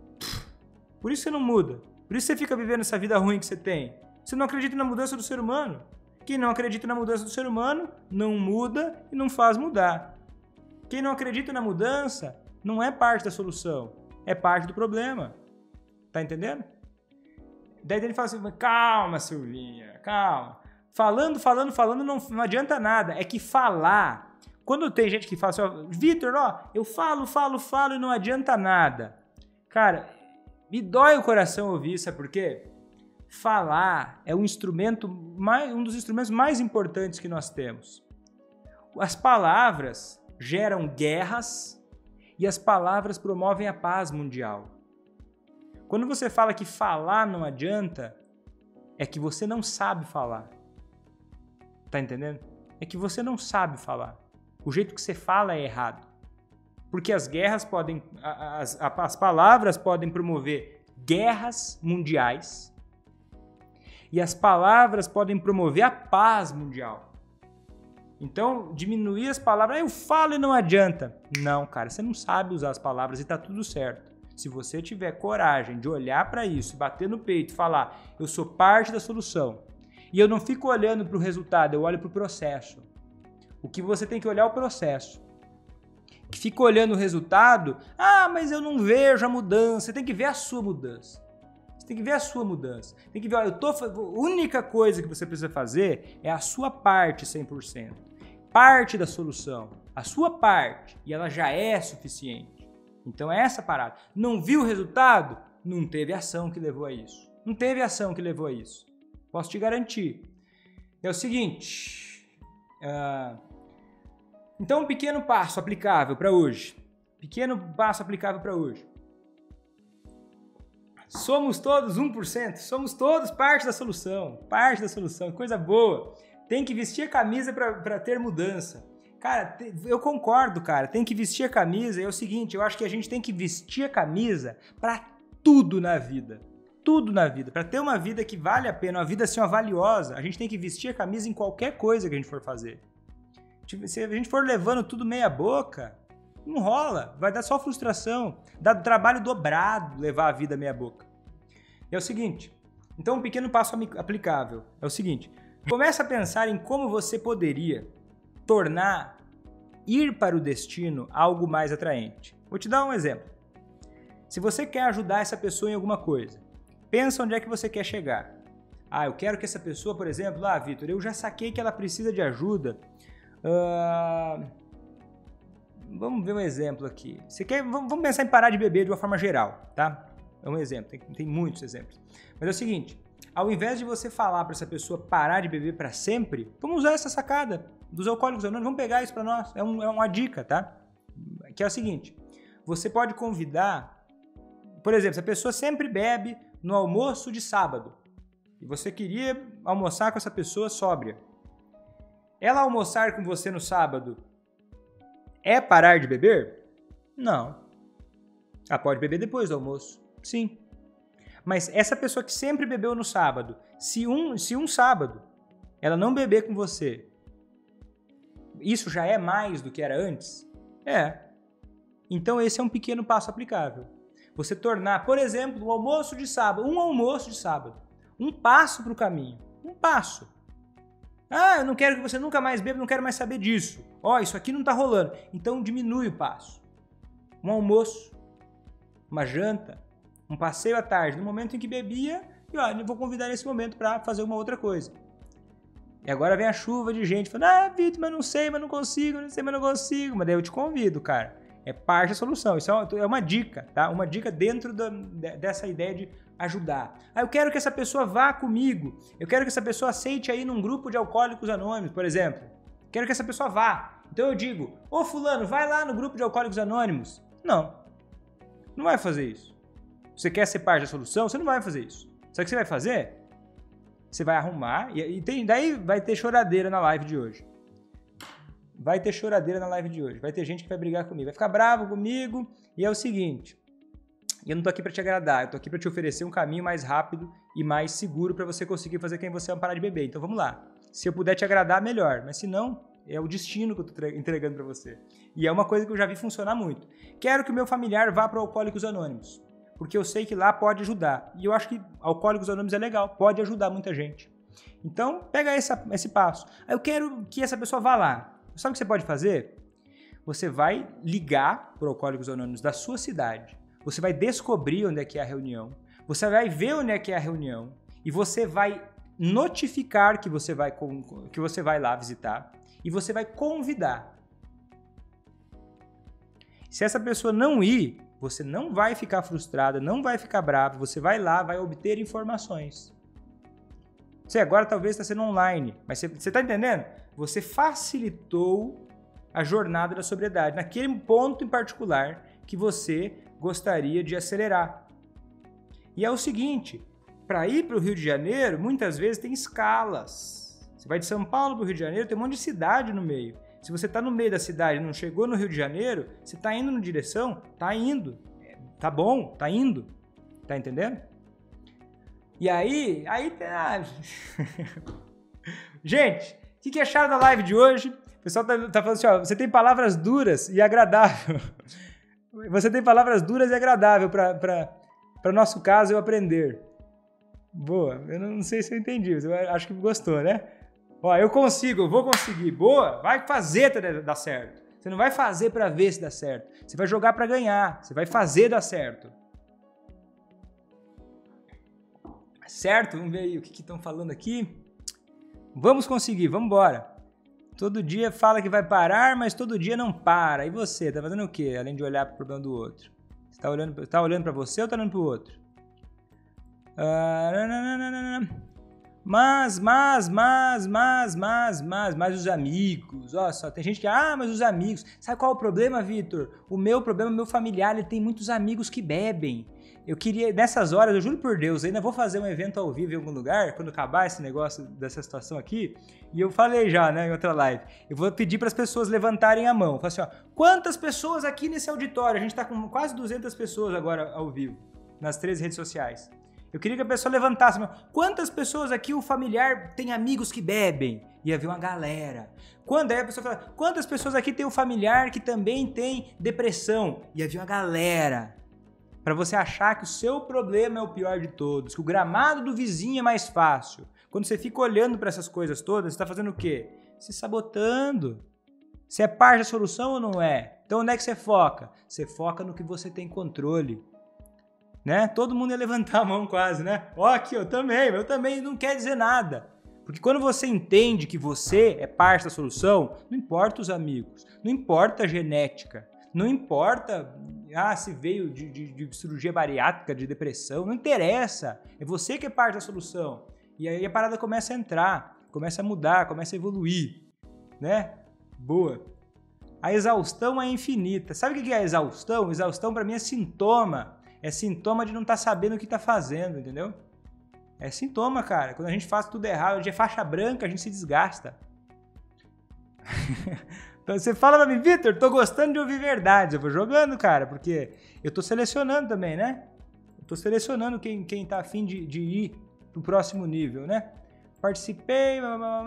Por isso você não muda. Por isso você fica vivendo essa vida ruim que você tem. Você não acredita na mudança do ser humano. Quem não acredita na mudança do ser humano, não muda e não faz mudar. Quem não acredita na mudança, não é parte da solução. É parte do problema. Tá entendendo? Daí ele fala assim, calma, Silvinha, calma. Falando, não adianta nada. É que falar... Quando tem gente que fala assim, Vitor, eu falo e não adianta nada. Cara, me dói o coração ouvir isso, sabe por quê? Falar é um dos instrumentos mais importantes que nós temos. As palavras geram guerras e as palavras promovem a paz mundial. Quando você fala que falar não adianta, é que você não sabe falar. Tá entendendo? É que você não sabe falar. O jeito que você fala é errado. Porque as guerras podem... As palavras podem promover guerras mundiais e as palavras podem promover a paz mundial. Então, diminuir as palavras... eu falo e não adianta. Não, cara, você não sabe usar as palavras e tá tudo certo. Se você tiver coragem de olhar para isso, bater no peito e falar, eu sou parte da solução, e eu não fico olhando para o resultado, eu olho para o processo. O que você tem que olhar é o processo. Que fica olhando o resultado, mas eu não vejo a mudança. Você tem que ver a sua mudança. Você tem que ver a sua mudança. Tem que ver, a única coisa que você precisa fazer é a sua parte 100%. Parte da solução. A sua parte. E ela já é suficiente. Então é essa parada. Não viu o resultado? Não teve ação que levou a isso. Não teve ação que levou a isso. Posso te garantir. É o seguinte. Então um pequeno passo aplicável para hoje. Somos todos 1%. Somos todos parte da solução. Coisa boa. Tem que vestir a camisa para ter mudança. Cara, eu concordo, cara. Tem que vestir a camisa. É o seguinte, eu acho que a gente tem que vestir a camisa para tudo na vida. Tudo na vida. Para ter uma vida que vale a pena, uma vida assim, valiosa, a gente tem que vestir a camisa em qualquer coisa que a gente for fazer. Se a gente for levando tudo meia boca, não rola. Vai dar só frustração. Dá trabalho dobrado levar a vida meia boca. É o seguinte. Então, um pequeno passo aplicável. É o seguinte. Começa a pensar em como você poderia tornar ir para o destino algo mais atraente. Vou te dar um exemplo. Se você quer ajudar essa pessoa em alguma coisa, pensa onde é que você quer chegar. Eu quero que essa pessoa, por exemplo, Vitor, eu já saquei que ela precisa de ajuda. Vamos ver um exemplo aqui. Vamos pensar em parar de beber de uma forma geral, tá? É um exemplo, tem muitos exemplos. Mas é o seguinte, ao invés de você falar para essa pessoa parar de beber para sempre, vamos usar essa sacada dos Alcoólicos Anônimos, vamos pegar isso para nós, é uma dica, tá? Que é o seguinte, você pode convidar, por exemplo, se a pessoa sempre bebe no almoço de sábado, e você queria almoçar com essa pessoa sóbria, ela almoçar com você no sábado é parar de beber? Não. Ela pode beber depois do almoço, sim. Mas essa pessoa que sempre bebeu no sábado, se um sábado ela não beber com você, isso já é mais do que era antes? É. Então esse é um pequeno passo aplicável. Você tornar, por exemplo, um almoço de sábado, um passo para o caminho. Um passo. Ah, eu não quero que você nunca mais beba, não quero mais saber disso. Ó, isso aqui não tá rolando. Então diminui o passo. Um almoço, uma janta, um passeio à tarde, no momento em que bebia, e ó, eu vou convidar nesse momento para fazer uma outra coisa. E agora vem a chuva de gente falando, Vitor, mas não sei, mas não consigo, não sei, mas não consigo. Mas daí eu te convido, cara. É parte da solução. Isso é uma dica, tá? Uma dica dentro dessa ideia de ajudar. Ah, eu quero que essa pessoa vá comigo. Eu quero que essa pessoa aceite aí num grupo de alcoólicos anônimos, por exemplo. Quero que essa pessoa vá. Então eu digo, ô fulano, vai lá no grupo de alcoólicos anônimos. Não. Não vai fazer isso. Você quer ser parte da solução? Você não vai fazer isso. Sabe o que você vai fazer? Você vai arrumar daí vai ter choradeira na live de hoje. Vai ter choradeira na live de hoje. Vai ter gente que vai brigar comigo. Vai ficar bravo comigo. E é o seguinte. Eu não tô aqui para te agradar. Eu tô aqui para te oferecer um caminho mais rápido e mais seguro para você conseguir fazer quem você é parar de beber. Então vamos lá. Se eu puder te agradar, melhor. Mas se não, é o destino que eu tô entregando para você. E é uma coisa que eu já vi funcionar muito. Quero que o meu familiar vá para Alcoólicos Anônimos. Porque eu sei que lá pode ajudar. E eu acho que Alcoólicos Anônimos é legal. Pode ajudar muita gente. Então, pega esse passo. Eu quero que essa pessoa vá lá. Sabe o que você pode fazer? Você vai ligar para o Alcoólicos Anônimos da sua cidade. Você vai descobrir onde é que é a reunião. Você vai ver onde é que é a reunião. E você vai notificar que você vai lá visitar. E você vai convidar. Se essa pessoa não ir, você não vai ficar frustrada, não vai ficar bravo. Você vai lá, vai obter informações. Você agora talvez está sendo online, mas você está entendendo? Você facilitou a jornada da sobriedade, naquele ponto em particular que você gostaria de acelerar. E é o seguinte, para ir para o Rio de Janeiro, muitas vezes tem escalas. Você vai de São Paulo para o Rio de Janeiro, tem um monte de cidade no meio. Se você está no meio da cidade e não chegou no Rio de Janeiro, você está indo na direção? Está indo. Tá bom, tá indo. Tá entendendo? E aí... Gente, o que acharam da live de hoje? O pessoal tá falando assim, ó, você tem palavras duras e agradável. Você tem palavras duras e agradável para nosso caso eu aprender. Boa, eu não sei se eu entendi, mas eu acho que gostou, né? Ó, eu vou conseguir. Boa, vai fazer dar certo. Você não vai fazer para ver se dá certo. Você vai jogar para ganhar. Você vai fazer dar certo. Certo? Vamos ver aí o que estão falando aqui. Vamos conseguir, vamos embora. Todo dia fala que vai parar, mas todo dia não para. E você, tá fazendo o quê? Além de olhar para o problema do outro. Você tá olhando para você ou tá olhando para o outro? Mas os amigos, ó só, tem gente que, mas os amigos, sabe qual é o problema, Vitor? O meu problema, meu familiar, ele tem muitos amigos que bebem. Eu queria, nessas horas, eu juro por Deus, ainda vou fazer um evento ao vivo em algum lugar, quando acabar esse negócio dessa situação aqui, e eu falei já, né, em outra live, eu vou pedir para as pessoas levantarem a mão, falar assim, ó, quantas pessoas aqui nesse auditório? A gente tá com quase 200 pessoas agora ao vivo, nas 13 redes sociais. Eu queria que a pessoa levantasse, quantas pessoas aqui o familiar tem amigos que bebem? Ia vir uma galera. Aí a pessoa fala, quantas pessoas aqui tem um familiar que também tem depressão? Ia vir uma galera. Para você achar que o seu problema é o pior de todos, que o gramado do vizinho é mais fácil. Quando você fica olhando para essas coisas todas, você está fazendo o quê? Se sabotando. Você é parte da solução ou não é? Então onde é que você foca? Você foca no que você tem controle. Né? Todo mundo ia levantar a mão quase, né? Ó, aqui, eu também não quer dizer nada. Porque quando você entende que você é parte da solução, não importa os amigos, não importa a genética, não importa se veio de cirurgia bariátrica, de depressão, não interessa. É você que é parte da solução. E aí a parada começa a entrar, começa a mudar, começa a evoluir, né? Boa. A exaustão é infinita. Sabe o que é a exaustão? Exaustão para mim é sintoma. É sintoma de não estar sabendo o que está fazendo, entendeu? É sintoma, cara. Quando a gente faz tudo errado, a gente é faixa branca, a gente se desgasta. Então você fala pra mim, Vitor, tô gostando de ouvir verdades. Eu vou jogando, cara, porque eu tô selecionando também, né? Tô selecionando quem tá afim de ir pro próximo nível, né? Participei,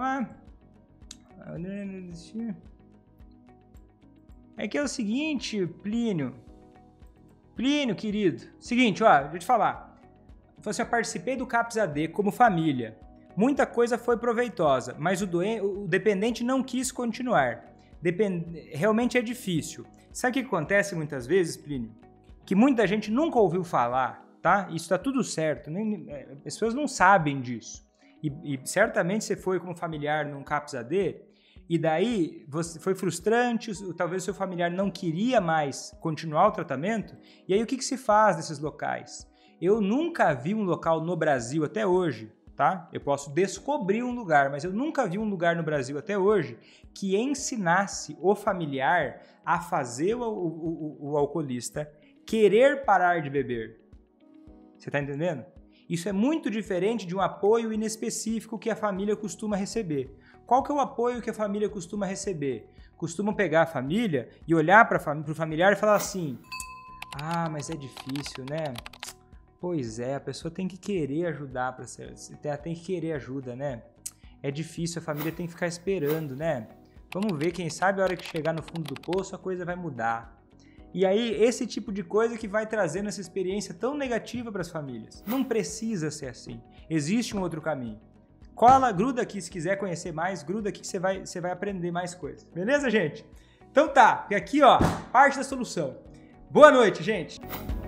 É que é o seguinte, Plínio, querido. Seguinte, ó, deixa eu te falar. Eu participei do CAPS AD como família. Muita coisa foi proveitosa, mas o dependente não quis continuar. Realmente é difícil. Sabe o que acontece muitas vezes, Plínio? Que muita gente nunca ouviu falar, tá? Isso tá tudo certo. As pessoas não sabem disso. E certamente você foi como familiar num CAPS AD, e daí foi frustrante, talvez o seu familiar não queria mais continuar o tratamento, e aí o que se faz nesses locais? Eu nunca vi um local no Brasil até hoje, tá? Eu posso descobrir um lugar, mas eu nunca vi um lugar no Brasil até hoje que ensinasse o familiar a fazer o alcoolista querer parar de beber. Você tá entendendo? Isso é muito diferente de um apoio inespecífico que a família costuma receber. Qual que é o apoio que a família costuma receber? Costumam pegar a família e olhar para o familiar e falar assim: ah, mas é difícil, né? Pois é, a pessoa tem que querer ajudar, tem que querer ajuda, né? É difícil, a família tem que ficar esperando, né? Vamos ver, quem sabe a hora que chegar no fundo do poço a coisa vai mudar. E aí, esse tipo de coisa que vai trazendo essa experiência tão negativa para as famílias. Não precisa ser assim. Existe um outro caminho. Cola, gruda aqui se quiser conhecer mais, gruda aqui que você vai aprender mais coisas. Beleza, gente? Então tá, e aqui ó, parte da solução. Boa noite, gente!